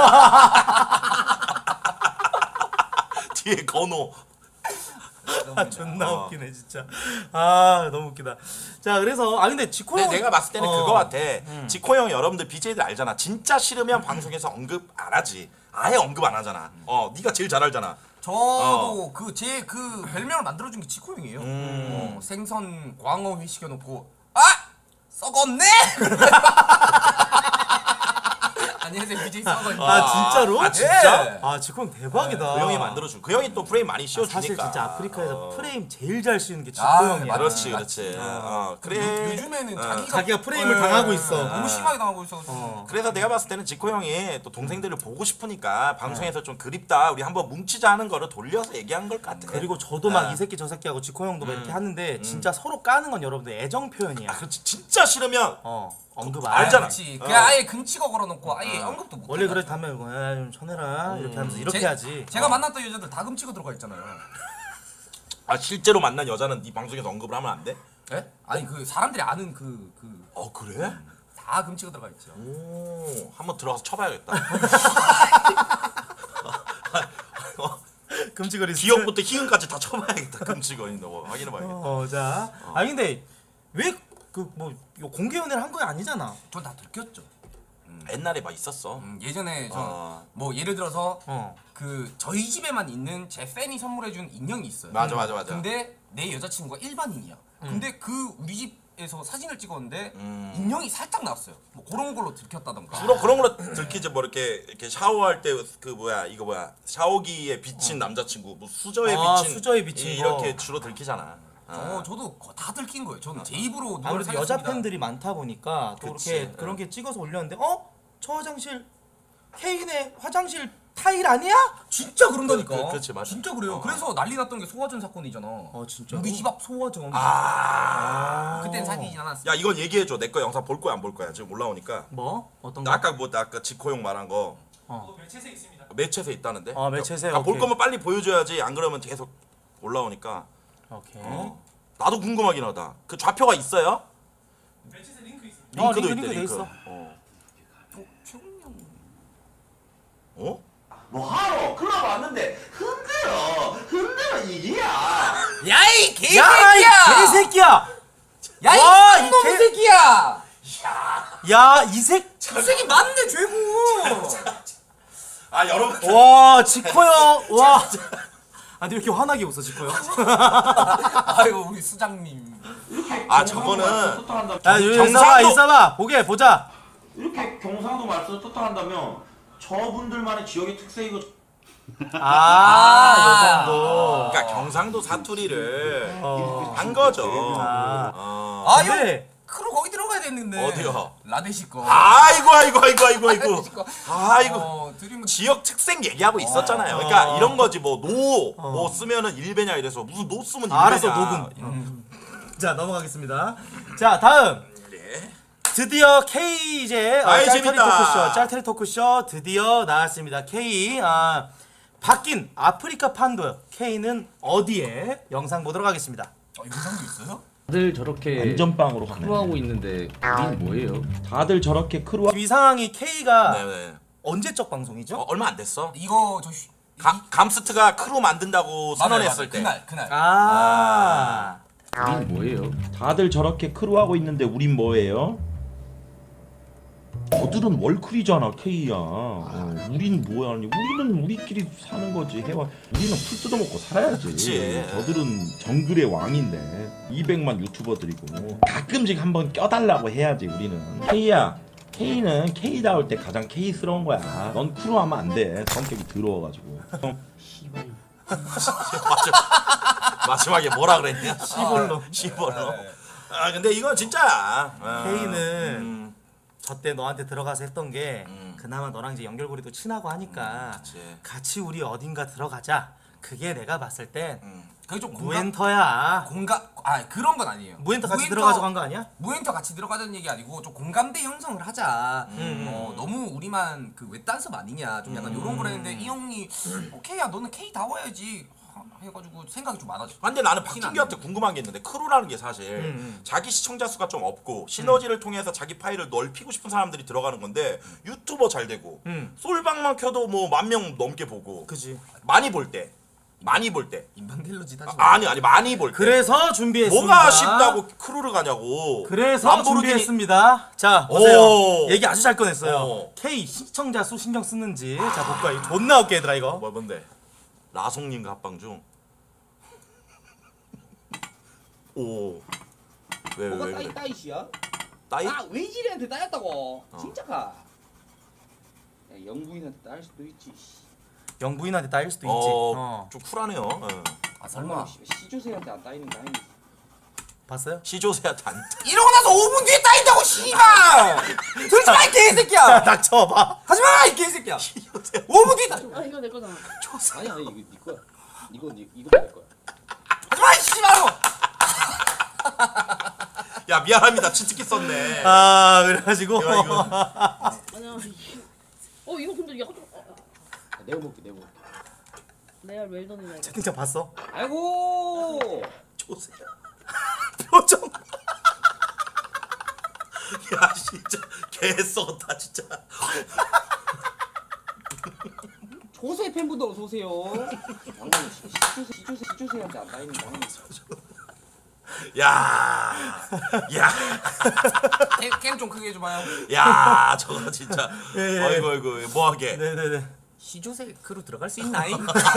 뒤에 건호. 아, 존나 어. 웃기네 진짜. 아 너무 웃기다. 자 그래서 아 근데 지코 근데 형 내가 봤을 때는 어. 그거 같아. 지코 형 여러분들 비제이들 알잖아. 진짜 싫으면 방송에서 언급 안 하지. 아예 언급 안 하잖아. 어, 네가 제일 잘 알잖아. 저도 그 제 그 별명을 만들어준 게 지코 형이에요. 음. 어, 생선 광어 회 시켜놓고 아 썩었네. 안녕하세요 비제이 썩었네. 아 진짜로? 아, 진짜? 예. 아 지코 형 대박이다. 그 형이 만들어준. 그 형이 또 프레임 많이 씌워주니까. 사실 진짜 아프리카에서 어. 프레임 제일 잘 씌우는 게 지코 아, 형이야. 그렇지, 맞지, 그렇지. 맞지. 어, 그래. 그래. 요즘에는 어. 자기가 자기가 프레임을 예, 당하고 있어. 너무 아. 심하게 당하고 있어. 어. 그래서 내가 봤을 때는 지코 형이 또 동생들을 보고 싶으니까 방송에서 좀 그립다. 우리 한번 뭉치자 하는 거를 돌려서 얘기한 걸 같아. 그리고 저도 막 아. 이 새끼 저 새끼하고 지코 형도 막 음. 이렇게 하는데 진짜 서로 까는 건 여러분들 애정 표현이야. 아, 그렇지. 진짜 싫으면 어 언급 안 알잖아. 알잖아. 그렇지. 어. 그냥 아예 근치거 걸어놓고 아예 언급도 못. 원래 해. 그럴 때 하면 이거 야좀 쳐내라 이렇게 하면서 이렇게 제- 하지. 제가 어. 만났던 여자들 다 금치고 들어가 있잖아요. 아 실제로 만난 여자는 네 방송에서 언급을 하면 안 돼? 예? 아니 그 사람들이 아는 그 그 다 어 그래? 금치고 들어가 있죠. 오 한번 들어가서 쳐봐야겠다. 금지거리 기억부터 희응까지 다 쳐봐야겠다. 금치거린다고 확인해봐야겠다. 어, 자. 아니 근데 왜 그 뭐 공개 연애를 한 거 아니잖아. 전 다 들켰죠. 옛날에 막 있었어. 음, 예전에 어. 저뭐 예를 들어서 어. 그 저희 집에만 있는 제 팬이 선물해준 인형이 있어요. 맞아 맞아 맞아. 근데 내 여자친구가 일반인이야. 근데 그 우리 집에서 사진을 찍었는데 음. 인형이 살짝 나왔어요. 뭐 그런 걸로 들켰다던가. 주로 그런 걸로 들키지 뭐 이렇게 이렇게 샤워할 때 그 뭐야 이거 뭐야 샤워기에 비친 남자친구 뭐 수저에 아, 비친 수저에 비친 이- 거. 이렇게 주로 들키잖아. 어, 저도 거- 다 들킨 거예요. 저는 제 입으로 노래를 아무래도 여자 살렸습니다. 팬들이 많다 보니까 또 그치. 이렇게 그런 게 찍어서 올렸는데 어? 저 화장실 케인의 화장실 타일 아니야? 진짜 그런다니까. 그- 그렇지, 맞아. 진짜 그래요. 어. 그래서 난리 났던 게 소화전 사건이잖아. 어, 진짜로? 우리 집 앞 소화전. 아. 그땐 사귀지 않았어. 야 이건 얘기해줘. 내 거 영상 볼 거야 안 볼 거야 지금 올라오니까. 뭐? 어떤 나 거? 아까 뭐 나 아까 지코용 말한 거 어. 매체세 있다는데. 어, 매체세, 아, 볼 오케이. 거면 빨리 보여줘야지. 안 그러면 계속 올라오니까. 오케이. 어. 나도 궁금하긴 하다. 그 좌표가 있어요? 매체세 링크 있어. 어, 링크도 링크, 있대 링크 돼 링크. 있어. 어. 어, 최훈 형. 어? 뭐하러? 클럽 왔는데 흔들어 흔들어 이게야. 야이 야, 이 개새끼야! 야이 와, 이 놈 개- 새끼야. 야, 이 새. 이 새끼 맞네 죄고. 아 여러분. 와, 지코 형. 와. 아, 근데 왜 이렇게 환하게 웃어, 지코 형? 아이고 우리 수장님. 아 저거는 소통한다. 야, 여기 경상도- 있어봐, 있어봐. 보게, 보자. 이렇게 경상도 말씀 소통한다면 저분들만의 지역의 특색이고 아, 요 정도. 그러니까 경상도 사투리를 어. 한 거죠. 아. 어. 아 근데 크루 거기 들어가야 되는데. 어디요? 라데시 거. 아이고 아이고 아이고 아이고 아이고. 라데시 거. 아이고. 어, 드림은 지역 특색 얘기하고 있었잖아요. 그러니까 이런 거지 뭐 노 뭐 쓰면은 일배냐 이래서 무슨 노 쓰면 일배냐. 알았어 녹음. 음. 자 넘어가겠습니다. 자 다음. 드디어 K 이제 어, 아이, 짤터리 재밌다. 토크쇼, 짤터리 토크쇼 드디어 나왔습니다. K 아, 바뀐 아프리카 판도 K는 어디에 영상 보도록 하겠습니다. 어, 영상도 있어요? 다들 저렇게 안전빵으로 크루하고 있는데 우린 뭐예요? 다들 저렇게 크루 지금 이 상황이 K가 네네. 언제적 방송이죠? 어, 얼마 안 됐어. 이거 저 휴... 감, 감스트가 크루 만든다고 맞아요, 선언했을 맞아요. 때. 그날 그날. 아, 우린 뭐예요? 다들 저렇게 크루하고 있는데 우린 뭐예요? 저들은 월클이잖아 K야. 어, 우린 뭐야? 아니, 우리는 우리끼리 사는 거지. 해와. 우리는 풀 뜯어먹고 살아야지. 그치. 저들은 정글의 왕인데 이백만 유튜버들이고 가끔씩 한번 껴달라고 해야지 우리는. K야. K는 K다울 때 가장 K스러운 거야. 넌 크루하면 안 돼. 성격이 더러워가지고. 마지막, 마지막에 뭐라 그랬냐? 시볼로. 시볼로. 아 근데 이건 진짜야. 아, K는 음, 저때 너한테 들어가서 했던 게 음. 그나마 너랑 이제 연결고리도 친하고 하니까 그치. 같이 우리 어딘가 들어가자. 그게 내가 봤을 땐 음. 그게 좀 공감 무엔터야. 공감 아 그런 건 아니에요. 무엔터 같이 들어가자고 한 거 아니야? 무엔터 같이 들어가자는 얘기 아니고 좀 공감대 형성을 하자. 음. 어, 너무 우리만 그 외딴섬 아니냐 좀 약간 이런 거랬는데 이 형이 오케이야 너는 K 다워야지 해가지고 생각이 좀 많아져. 근데 나는 티는 안 박진규한테 궁금한 게 있는데 크루라는 게 사실 음. 자기 시청자 수가 좀 없고 시너지를 통해서 자기 파일을 넓히고 싶은 사람들이 들어가는 건데 유튜버 잘 되고 음. 솔방만 켜도 뭐 만 명 넘게 보고 그지. 많이 볼 때 많이 볼 때 인방텔로지 다시. 아, 아니 아니 많이 볼 때 그래서 준비했습니다. 뭐가 쉽다고 크루를 가냐고. 그래서 람보르기니- 준비했습니다. 자 보세요. 오. 얘기 아주 잘 꺼냈어요. 어. K 시청자 수 신경 쓰는지. 자 볼까? 이거 존나 웃게 얘들아 이거. 뭐 뭔데? 라송님과 합방 중. 오. 왜 왜 뭐가 왜 따이 그래? 따이시야? 따이? 아 외질이한테 따였다고. 어. 진짜가. 야, 영부인한테 따일 수도 있지. 영부인한테 따일 수도 있지. 어, 어. 좀 쿨하네요. 어. 아 설마. 설마 시조새한테 안 따이는 게 아니지. 봤어요? 시조새한테 안. 이러고 나서 오 분 뒤에 따인다고 씨발. 들지 마 이 개새끼야. 닥쳐봐. 하지 마 이 개새끼야. 오 분 뒤에 따. 아 이거 내 거잖아. 아니 아니 이거 네 거야. 이거 네 이거 내 거야. 하지 마 이 씨발로. 야 미안합니다. 치트키 썼네. 아 그래가지고. 이거, 이거. 아니야. 어 이거 근데 약간 좀. 어, 아, 내가 먹게 내가 먹게. 레알 웰던이네. 채팅창 봤어? 아이고. 조새야. 표정. 야 진짜 개 썩었다 진짜. 조세 팬분들 어서 오세요. 양반이 시조새 시조새 시조새한테 안 따이는 게 아니지. 야, 야, 게임 좀 크게 해줘봐요. 야, 저거 진짜. 예, 예. 어이구 어이구 뭐하게. 네네네. 시조새 크루 들어갈 수 있나잉?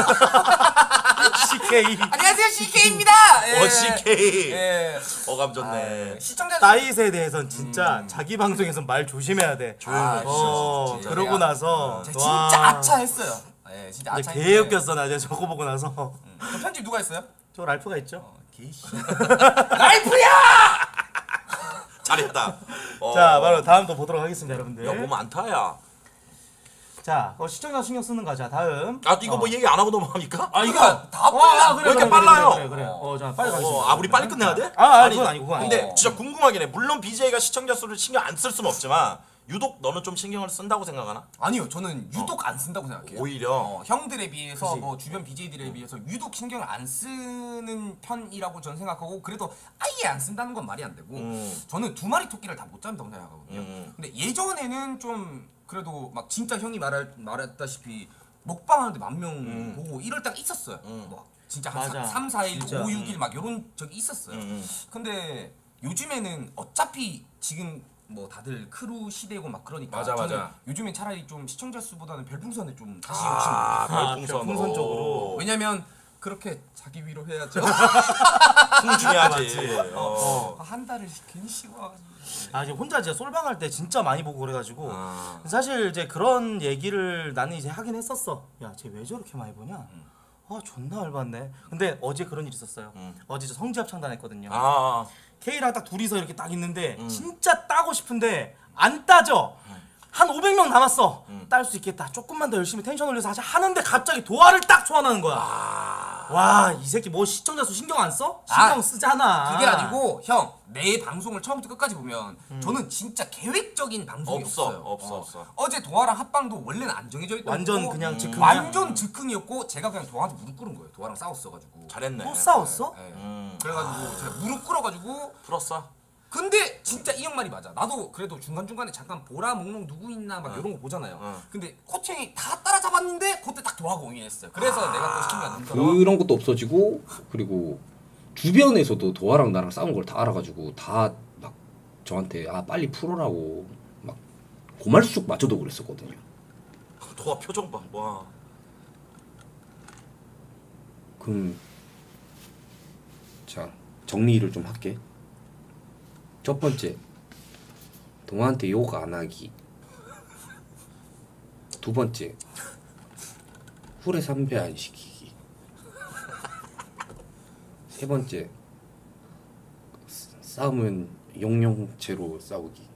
씨케이. 안녕하세요 씨케이입니다. 예. 어 씨케이. 예. 어감 좋네. 아, 시청자 따잇에 대해선 진짜 자기 방송에서 말 조심해야 돼. 아, 어, 진짜, 진짜. 그러고 내가- 나서 제가 와. 진짜 아차했어요. 예, 진짜 근데 아차. 개 웃겼어 나 이제 저거 보고 나서. 그 편집 누가 했어요? 저 랄프가 있죠. 어, 개씨. 라이프야! 잘했다. 어. 자 바로 다음 또 보도록 하겠습니다 여러분들. 야, 뭐 많다야. 자 어, 시청자 신경 쓰는 거자 다음. 아, 이거 어. 뭐 얘기 안 하고 넘어갑니까? 아 이거 다 어, 빨라. 아, 그래, 왜 이렇게 그래, 빨라요? 그래 그래. 그래. 어, 자 빨리 가겠습니다. 어, 아, 우리 빨리 끝내야 돼? 아, 아니, 그건 아니고 그건 근데 아니고. 진짜 궁금하긴 해. 물론 비제이가 시청자 수를 신경 안 쓸 수는 없지만 유독 너는 좀 신경을 쓴다고 생각하나? 아니요, 저는 유독 안 쓴다고 생각해요. 오히려? 어, 형들에 비해서 그치. 뭐 주변 비제이들에 비해서 유독 신경을 안 쓰는 편이라고 저는 생각하고 그래도 아예 안 쓴다는 건 말이 안 되고 음. 저는 두 마리 토끼를 다 못 잡는다고 생각하거든요. 음. 근데 예전에는 좀 그래도 막 진짜 형이 말할 말했다시피 먹방하는데 만 명 음. 보고 이럴 때가 있었어요. 음. 뭐 진짜 한 맞아. 삼, 사 일, 진짜. 오, 육 일 막 이런 적이 있었어요. 음. 근데 요즘에는 어차피 지금 뭐 다들 크루 시대고 막 그러니까 맞아, 저는 맞아. 요즘엔 차라리 좀 시청자 수보다는 별풍선에 좀 다시 아, 욕심 아, 별풍선. 별풍선 쪽으로. 왜냐면 그렇게 자기 위로 해야죠. 풍 중요하지. 맞지. 어. 아, 한 달을 괜히 쉬고 와가지고. 아 이제 혼자 이제 솔방할 때 진짜 많이 보고 그래가지고 아. 사실 이제 그런 얘기를 나는 이제 하긴 했었어. 야, 쟤 왜 저렇게 많이 보냐? 아 존나 열받네. 근데 어제 그런 일 있었어요. 음. 어제 저 성지합 창단했거든요. 아. K랑 딱 둘이서 이렇게 딱 있는데 음. 진짜 따고 싶은데 안 따져. 한 오백 명 남았어. 음. 딸 수 있겠다. 조금만 더 열심히 텐션 올려서 하자 하는데 갑자기 도화를 딱 소환하는 거야. 아. 와, 이 새끼 뭐 시청자 수 신경 안 써? 신경 아, 쓰잖아. 그게 아니고 형 내 방송을 처음부터 끝까지 보면 저는 진짜 계획적인 방송이 없어, 없어요. 없어, 어. 없어. 어제 도화랑 합방도 원래는 안 정해져 있고 완전 그냥 즉흥이야. 완전 즉흥이었고 제가 그냥 도화한테 무릎 꿇은 거예요. 도화랑 싸웠어가지고. 잘했네. 또 싸웠어? 네. 음. 그래가지고 제가 무릎 꿇어가지고 풀었어. 근데 진짜 이 형 말이 맞아. 나도 그래도 중간중간에 잠깐 보라 목록 누구 있나 막 어. 이런 거 보잖아요. 어. 근데 코칭이 다 따라잡았는데 그때 딱 도화가 공인했어요. 그래서 아. 내가 또 시킨 게 아닌가. 그런 것도 없어지고 그리고 주변에서도 도화랑 나랑 싸운 걸 다 알아가지고 다 막 저한테 아 빨리 풀어라고 막 고말숙 맞춰도 그랬었거든요. 도화 표정 봐. 와. 그럼 자 정리를 좀 할게. 첫 번째 동아한테 욕 안 하기. 두 번째 훌에 삼배 안 시키기. 세 번째 싸우면 용용체로 싸우기.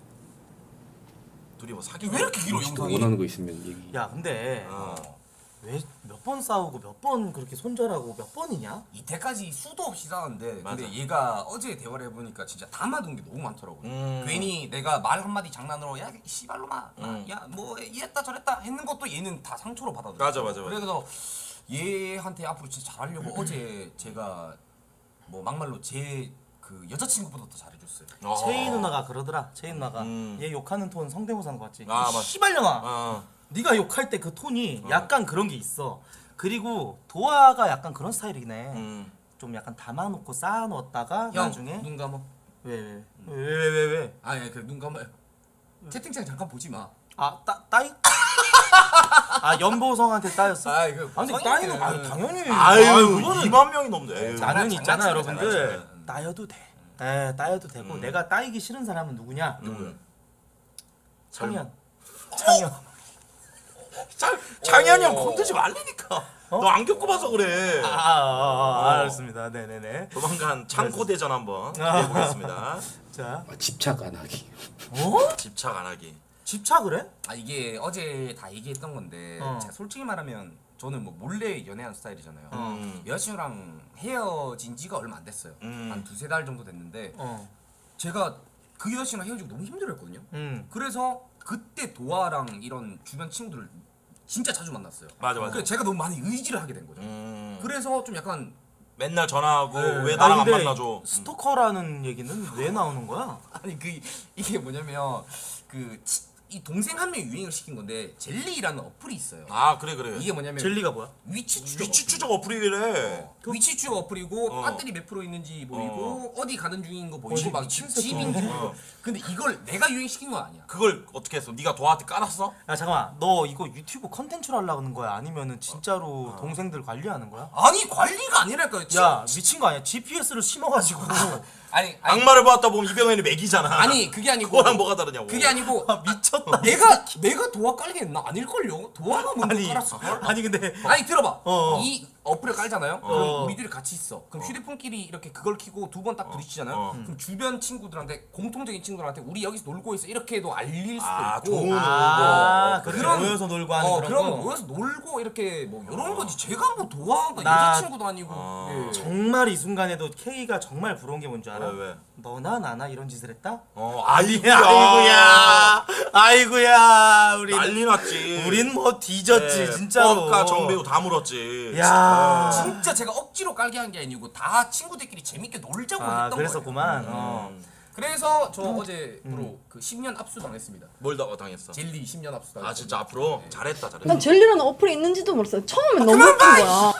둘이 뭐 사귀 왜 이렇게 길어 또 영상이? 원하는 거 있으면 얘기. 야, 근데 어. 왜 몇 번 싸우고 몇 번 그렇게 손절하고 몇 번이냐? 이때까지 수도 없이 싸웠는데 맞아. 근데 얘가 어제 대화를 해보니까 진짜 담아둔 게 너무 많더라고요. 음. 괜히 내가 말 한마디 장난으로 야 씨발로마 음. 야뭐 이랬다 저랬다 했는 것도 얘는 다 상처로 받아들여. 맞아, 맞아, 맞아. 그래서 얘한테 앞으로 진짜 잘하려고 어제 제가 뭐 막말로 제 그 여자친구보다 더 잘해줬어요. 어. 채희 누나가 그러더라. 채희 누나가 음. 얘 욕하는 톤 성대모사 하는 거 같지? 아, 맞아. 씨발년아. 어. 네가 욕할 때 그 톤이 약간 그런 게 있어. 그리고 도아가 약간 그런 스타일이긴 해. 음. 좀 약간 담아놓고 쌓아놓았다가 형, 나중에 눈 감아. 왜 왜 왜 왜 왜 왜? 아예 그래 눈 감아요. 채팅창 잠깐 보지 마. 아 따 따이? 아 연보성한테 따였어? 아 이거 아니 따이는 아 당연히. 아유, 그거는 이만 명이 넘는데. 에휴. 당연히 있잖아 장난치네, 여러분들. 장난치네. 따여도 돼. 에 따여도 되고 음. 내가 따이기 싫은 사람은 누구냐? 누구야? 창현. 창현. 장, 장현이 형 건드지 말라니까. 너 안 겪어봐서 그래. 아, 아, 아, 아 알았습니다. 네네네. 조만간 창고 대전 한번 해보겠습니다. 자, 아, 집착 안 하기. 어? 집착 안 하기. 집착을 해? 아 이게 어제 다 얘기했던 건데 어. 제가 솔직히 말하면 저는 뭐 몰래 연애하는 스타일이잖아요. 음. 여자친구랑 헤어진 지가 얼마 안 됐어요. 음. 한 두세 달 정도 됐는데 어. 제가 그 여자친구랑 헤어지고 너무 힘들었거든요. 음. 그래서 그때 도아랑 이런 주변 친구들을 진짜 자주 만났어요. 맞아, 맞아. 그래서 제가 너무 많이 의지를 하게 된 거죠. 음. 그래서 좀 약간 맨날 전화하고 네. 왜 아니, 나랑 안 근데 만나줘? 스토커라는 얘기는 왜 나오는 거야? 아니 그 이게 뭐냐면 그 이 동생 한 명이 유행을 시킨 건데 젤리라는 어플이 있어요. 아 그래 그래. 이게 뭐냐면 젤리가 뭐야? 위치 추적 위치 어플. 추적 어플이래. 그 위치 추적 어플이고 어. 배터리 몇 프로 있는지 보이고 어. 디 가는 중인 거 보이고 어, 막 미친 집, 새끼야. 집인지 어. 보이고. 근데 이걸 내가 유행시킨 건 아니야. 그걸 어떻게 했어? 네가 도아한테 깔았어? 야 잠깐만, 너 이거 유튜브 컨텐츠로 하려고 하는 거야? 아니면은 진짜로 동생들 관리하는 거야? 아니 관리가 아니랄까요. 야 미친 거 아니야? 지피에스를 심어가지고 아니 아니 악마를 보았다 보면 이병헌이 맥이잖아. 아니 그게 아니고 그거랑 뭐가 다르냐고. 그게 아니고 아, 미쳤다. 내가 내가 도화 깔겠나? 아닐걸요. 도화가 먼저 아니, 깔았어. 아니 근데 아니 들어봐. 어. 이 어플을 깔잖아요. 어. 그럼 우리들이 같이 있어. 그럼 휴대폰끼리 이렇게 그걸 켜고 두 번 딱 부딪히잖아요. 어. 그럼 주변 친구들한테 공통적인 친구들한테 우리 여기서 놀고 있어 이렇게도 알릴 수도 아, 있고. 좋은 아, 거. 그래. 그런- 모여서 놀고 하는 어, 그런 그런 거. 거 모여서 놀고 이렇게 뭐 이런 거지. 제가 뭐 도화가 나- 여자친구도 아니고. 어. 예. 정말 이 순간에도 K가 정말 부러운 게 뭔지 알아? 왜 왜? 너나 나나 이런 짓을 했다? 어 아이고야. 아이고야, 아이고야, 우리 난리 났지. 우린 뭐 뒤졌지 네, 진짜로. 뻑과 정배우 다 물었지. 야, 진짜 제가 억지로 깔게 한 게 아니고 다 친구들끼리 재밌게 놀자고 아 했던 그랬었구만. 거예요. 어. 음. 그래서 저 어제로 그 십 년 압수 당했습니다. 뭘 다, 어, 당했어? 젤리 십 년 압수 당했어요. 아 진짜 앞으로 잘했다 잘했다. 난 젤리라는 어플이 있는지도 몰랐어요. 처음엔 너무 웃긴 거야.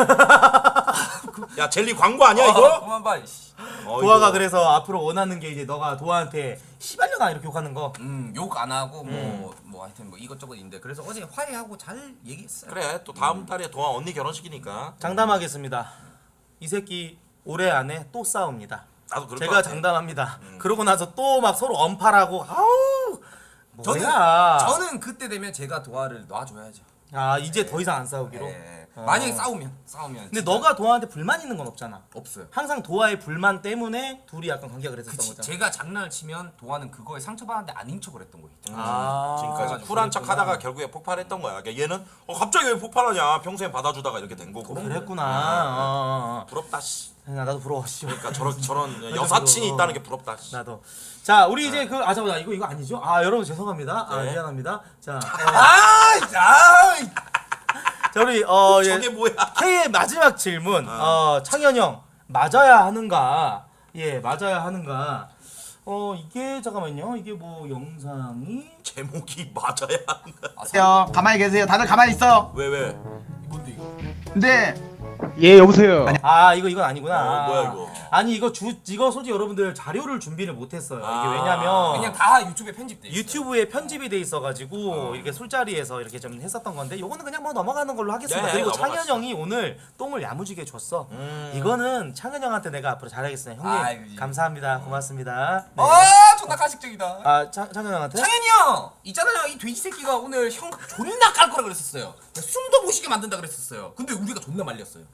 야 젤리 광고 아니야 아, 이거? 그만 봐. 이씨. 도아가 그래서 앞으로 원하는 게 이제 너가 도아한테 시발년아 이렇게 욕하는 거. 음, 욕 안 하고 뭐 뭐 하여튼 뭐 이것저것 있는데 그래서 어제 화해하고 잘 얘기했어요. 그래 또 다음 달에 도아 언니 결혼식이니까. 장담하겠습니다. 이 새끼 올해 안에 또 싸웁니다. 나도 그럴 것 제가 같아. 장담합니다. 그러고 나서 또 막 서로 언팔하고 아우 저는 뭐야. 저는 그때 되면 제가 도화를 놔줘야죠. 아 이제 더 이상 안 싸우기로. 예. 만약에 싸우면 싸우면. 근데 너가 도아한테 불만 있는 건 없잖아. 없어요. 항상 도아의 불만 때문에 둘이 약간 관계가 그랬었던 그치, 거잖아. 제가 장난을 치면 도아는 그거에 상처받았는데 아닌 척을 했던 거 있죠. 아, 지금까지 쿨한 척 하다가 결국에 폭발했던 거야. 그러니까 얘는 어 갑자기 왜 폭발하냐? 평소에 받아주다가 이렇게 된 거고. 그랬구나. 어, 어, 어. 부럽다 씨. 나- 나도 부러워. 씨. 그러니까 저런 저런 여사친이 어. 있다는 게 부럽다 씨. 나도. 자, 우리 이제 그 아 잠깐만 이거 이거 아니죠? 아 여러분 죄송합니다. 아 네. 미안합니다. 자, 어, 아, 아, 자 우리 어 예, 저게 뭐야? K의 마지막 질문. 어 창현 형 맞아야 하는가? 예, 맞아야 하는가? 어 이게 잠깐만요. 이게 뭐 영상이 제목이 맞아야 한다. 요 가만히 계세요. 다들 가만히 있어. 왜 왜? 뭔데 이거? 근데 예 여보세요. 아 이거 이건 아니구나. 어, 뭐야, 이거? 아니 이거 주 이거 솔직히 여러분들 자료를 준비를 못했어요. 아, 이게 왜냐면 그냥 다 유튜브에 편집돼 있어요. 유튜브에 편집이 돼 있어가지고 이렇게 술자리에서 이렇게 좀 했었던 건데 요거는 그냥 뭐 넘어가는 걸로 하겠습니다. 네, 그리고 넘어가시죠. 창현 형이 오늘 똥을 야무지게 줬어. 음. 이거는 창현 형한테 내가 앞으로 잘하겠습니다. 형님 아이고, 감사합니다. 고맙습니다. 네. 아, 존나 가식적이다. 아 창, 창현 형한테? 창현이 형 있잖아요. 이 돼지 새끼가 오늘 형 존나 깔 거라 그랬었어요. 숨도 못 쉬게 만든다 그랬었어요. 근데 우리가 존나 말렸어요.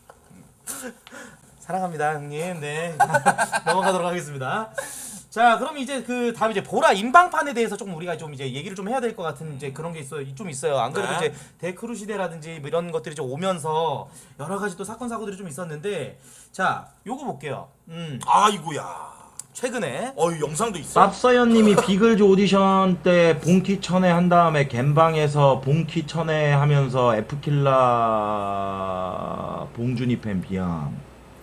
사랑합니다 형님. 네 넘어가도록 하겠습니다. 자 그럼 이제 그 다음 이제 보라 인방판에 대해서 조금 우리가 좀 이제 얘기를 좀 해야 될 것 같은 이제 그런 게 있어요. 좀 있어요. 안 그래도 네. 이제 데크루 시대라든지 뭐 이런 것들이 좀 오면서 여러 가지 또 사건 사고들이 좀 있었는데 자 요거 볼게요. 음 아이고야. 최근에 어, 이 영상도 있어. 쌉서연님이 비글즈 오디션 때 봉키 천회 한 다음에 갬방에서 봉키 천회 하면서 F킬라 봉준이 팬 비함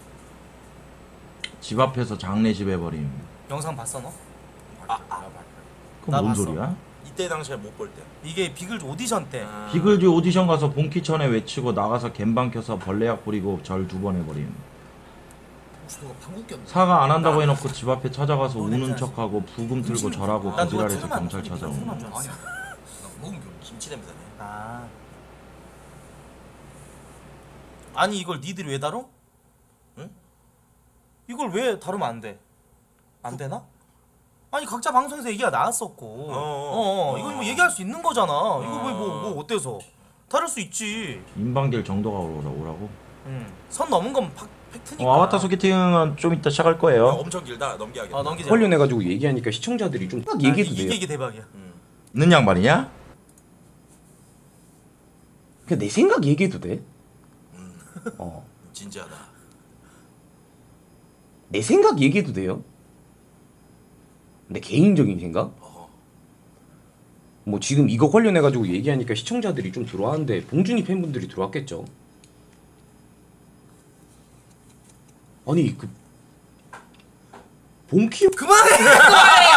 집 앞에서 장례식 해버림. 영상 봤어 너? 아, 아. 그건 나 뭔 봤어. 소리야? 이때 당시에 못 볼 때. 이게 비글즈 오디션 때 비글즈 오디션 가서 봉키 천회 외치고 나가서 갬방 켜서 벌레약 뿌리고 절 두 번 해버림. 누가 방귀 꼈네. 사과 안 한다고 해놓고 집 앞에 찾아가서 우는 척하고 부금 틀고 절하고 난 누가 거지랄해서 틀면 안 경찰 돼. 찾아옴. 틀면 안 돼. 아니야. 나 먹은 게 김치 냄새네. 아 아니 이걸 니들이 왜 다뤄? 응? 이걸 왜 다루면 안 돼? 안 되나? 아니 각자 방송에서 얘기가 나왔었고 어, 어, 어. 이건 뭐 얘기할 수 있는 거잖아. 이거 왜 뭐 뭐 어때서 다룰 수 있지. 인방될 정도가 오라고? 음. 선 넘은 건 팍, 팩트니까. 어, 아바타 소개팅은 좀 이따 시작할 거예요. 엄청 길다. 넘겨야겠다. 아 넘기자. 관련해가지고 얘기하니까 시청자들이 좀 딱 얘기해도 돼요. 이게 이게 대박이야. 있는 양반이냐? 그냥 내 생각 얘기해도 돼. 어. 진지하다. 내 생각 얘기해도 돼요. 내 개인적인 생각? 뭐 지금 이거 관련해가지고 얘기하니까 시청자들이 좀 들어왔는데 봉준이 팬분들이 들어왔겠죠. 아니 그 봉키 그만해! 그만해!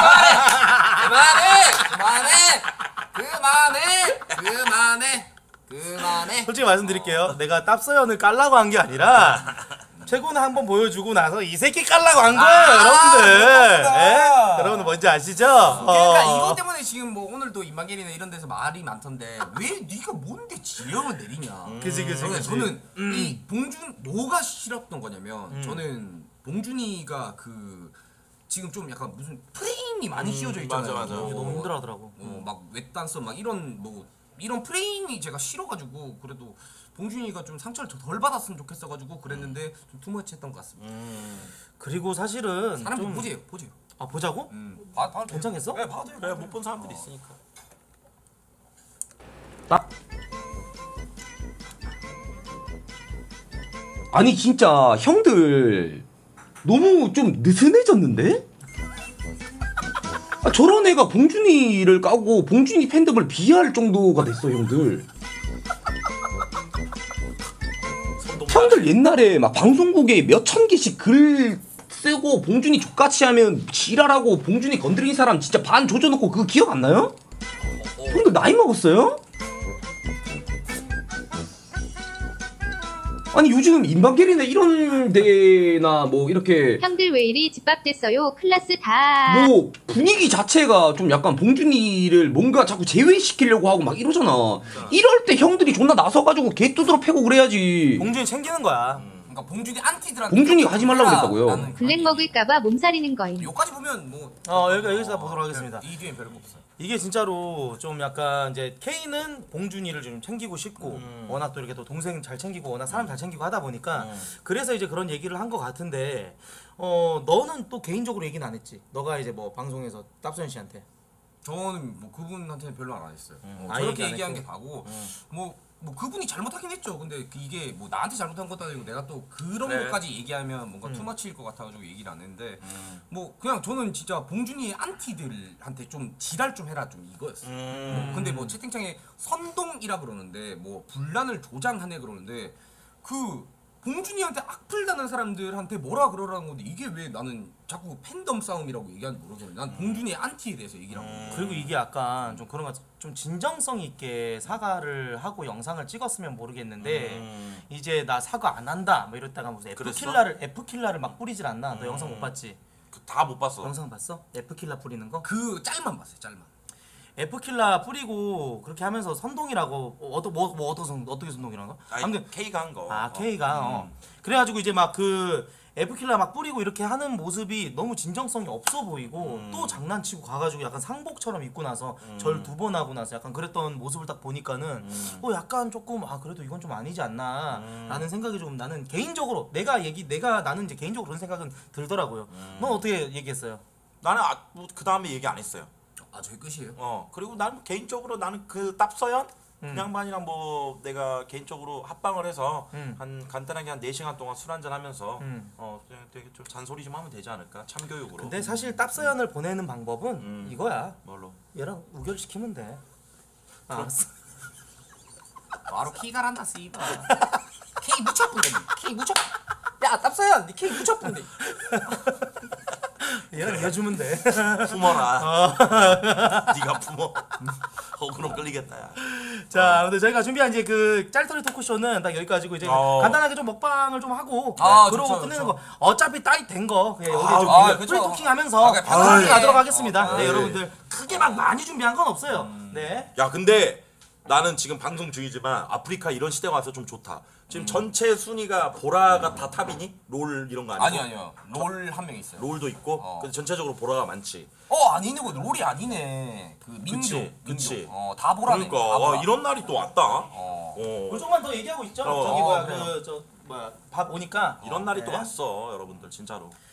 그만해! 그만해! 그만해! 그만해! 그만해! 솔직히 말씀드릴게요. 내가 tap서연을 깔라고 한 게 아니라 최고는 한번 보여주고 나서 이 새끼 깔라고 한 거예요, 아, 여러분들. 예? 여러분들 뭔지 아시죠? 그러니까 어. 이것 때문에 지금 뭐 오늘도 인방길이나 이런 데서 말이 많던데 왜 네가 뭔데 지령을 내리냐. 그지, 그지, 저는, 그지. 저는 음. 이 봉준 뭐가 싫었던 거냐면 음. 저는 봉준이가 그 지금 좀 약간 무슨 프레임이 많이 음, 씌워져 있잖아요. 맞아, 맞아. 어, 너무 힘들어하더라고. 어, 막 웹단서 막 이런 뭐 이런 프레임이 제가 싫어가지고 그래도 봉준이가 좀 상처를 더 덜 받았으면 좋겠어가지고 그랬는데 좀 투머치했던 것 같습니다. 그리고 사실은 사람들 좀 보세요, 보세요. 아 보자고? 음, 봐, 봐도 돼요. 괜찮겠어? 네, 봐도 돼요. 그래 못 본 사람들이 있으니까. 딱 아니 진짜 형들 너무 좀 느슨해졌는데? 아, 저런 애가 봉준이를 까고 봉준이 팬덤을 비하할 정도가 됐어 형들. 형들 옛날에 막 방송국에 몇 천 개씩 글 쓰고 봉준이 족같이 하면 지랄하고 봉준이 건드린 사람 진짜 반 조져놓고 그거 기억 안 나요? 형들 나이 먹었어요? 아니 요즘 인방길이나 이런 데나 뭐 이렇게 형들 왜 이리 집밥됐어요? 클라스 다. 뭐 분위기 자체가 좀 약간 봉준이를 뭔가 자꾸 제외시키려고 하고 막 이러잖아. 이럴 때 형들이 존나 나서가지고 개 두드러 패고 그래야지. 봉준이 챙기는 거야. 그러니까 봉준이 안티들한테 봉준이가 하지 말라고 그랬다고요. 블랙 먹을까봐 몸살이는 거임. 여기까지 보면 뭐 어 여기 여기서 보도록 하겠습니다. 이 뒤엔 별거 없어요. 이게 진짜로 좀 약간 이제 K는 봉준이를 좀 챙기고 싶고 음. 워낙 또 이렇게 또 동생 잘 챙기고 워낙 사람 잘 챙기고 하다 보니까 그래서 이제 그런 얘기를 한 것 같은데 어 너는 또 개인적으로 얘기는 안 했지? 너가 이제 뭐 방송에서 탑소연 씨한테 저는 뭐 그분한테는 별로 안 했어요. 어, 아예 저렇게 얘기 안 얘기한 게 했고. 다고 뭐, 뭐 그분이 잘못하긴 했죠. 근데 그 이게 뭐 나한테 잘못한 것도 아니고 내가 또 그런 그래. 것까지 얘기하면 뭔가 음. 투머치일 것 같아가지고 얘기를 안 했는데 뭐 그냥 저는 진짜 봉준이의 안티들한테 좀 지랄 좀 해라 좀 이거였어요. 음. 뭐 근데 뭐 채팅창에 선동이라 그러는데 뭐 분란을 조장하네 그러는데 그 봉준이한테 악플다는 사람들한테 뭐라 그러라는 건데 이게 왜 나는 자꾸 팬덤 싸움이라고 얘기하는지 모르겠는데 난 봉준이의 안티에 대해서 얘기를 하고 있어요. 그리고 이게 약간 좀 그런 것 같아. 좀 진정성 있게 사과를 하고 영상을 찍었으면 모르겠는데 음. 이제 나 사과 안 한다 뭐 이랬다가 무슨 그랬어? F킬라를 F킬라를 막 뿌리질 않나? 너 영상 못 봤지? 다 못 봤어. 영상 봤어? F킬라 뿌리는 거? 그 짤만 봤어요 짤만. F킬라 뿌리고 그렇게 하면서 선동이라고 어, 어떠 뭐, 뭐 어떤 선 어떻게 선동이라는 거? 아니, 아무튼 K가 한 거. 아 어. K가 어. 음. 그래가지고 이제 막 그 F킬라 막 뿌리고 이렇게 하는 모습이 너무 진정성이 없어 보이고 음. 또 장난치고 가가지고 약간 상복처럼 입고 나서 음. 절 두 번 하고 나서 약간 그랬던 모습을 딱 보니까는 음. 어 약간 조금 아 그래도 이건 좀 아니지 않나 음. 라는 생각이 좀 나는 개인적으로 내가 얘기 내가 나는 이제 개인적으로 그런 생각은 들더라고요. 넌 어떻게 얘기했어요? 나는 아, 뭐, 그 다음에 얘기 안 했어요. 아 저희 끝이에요? 어 그리고 나는 개인적으로 나는 그 탑서연 음. 그 양반이랑 뭐 내가 개인적으로 합방을 해서 음. 한 간단하게 한 네 시간 동안 술 한잔 하면서 음. 어 그냥 되게 좀 잔소리 좀 하면 되지 않을까 참교육으로. 근데 사실 탑서연을 보내는 방법은 음. 이거야. 뭘로? 얘랑 우결시키면 돼. 아, 알았어. 바로 키가란다 씨발. K 묻혀뿐데 K 묻혀. 야 탑서연 니 K 묻혀뿐데. 얘랑 이겨주면 돼. 품어라. 네가 품어. 어그로 끌리겠다. 야. 자, 아무튼 저희가 준비한 이제 그 짤터리 토크쇼는 딱 여기까지고 이제 어. 간단하게 좀 먹방을 좀 하고 아, 그러고 좋죠, 끝내는 좋죠. 거. 어차피 따이 된 거 그냥 여기 아, 좀 아, 우리가 그쵸. 프리토킹 하면서 아, 그냥 편하게 편하게. 가도록 하겠습니다. 어, 네, 아, 여러분들 크게 막 많이 준비한 건 없어요. 네. 야 근데 나는 지금 방송 중이지만 아프리카 이런 시대가 와서 좀 좋다. 지금 전체 순위가 보라가 다 탑이니? 롤 이런 거 아니고? 아니 아니요 롤 한 명 있어요. 롤도 있고 어. 근데 전체적으로 보라가 많지. 어 아니네 그 롤이 아니네. 그 민족. 그치, 그치. 민족. 어다 보라네. 그러니까 다 보라. 와, 이런 날이 또 왔다. 어. 어. 그 조금만 더 얘기하고 있죠. 어, 저기 어, 뭐야 그래요. 그 저 뭐야 밥 오니까 이런 날이 네. 또 왔어 여러분들 진짜로.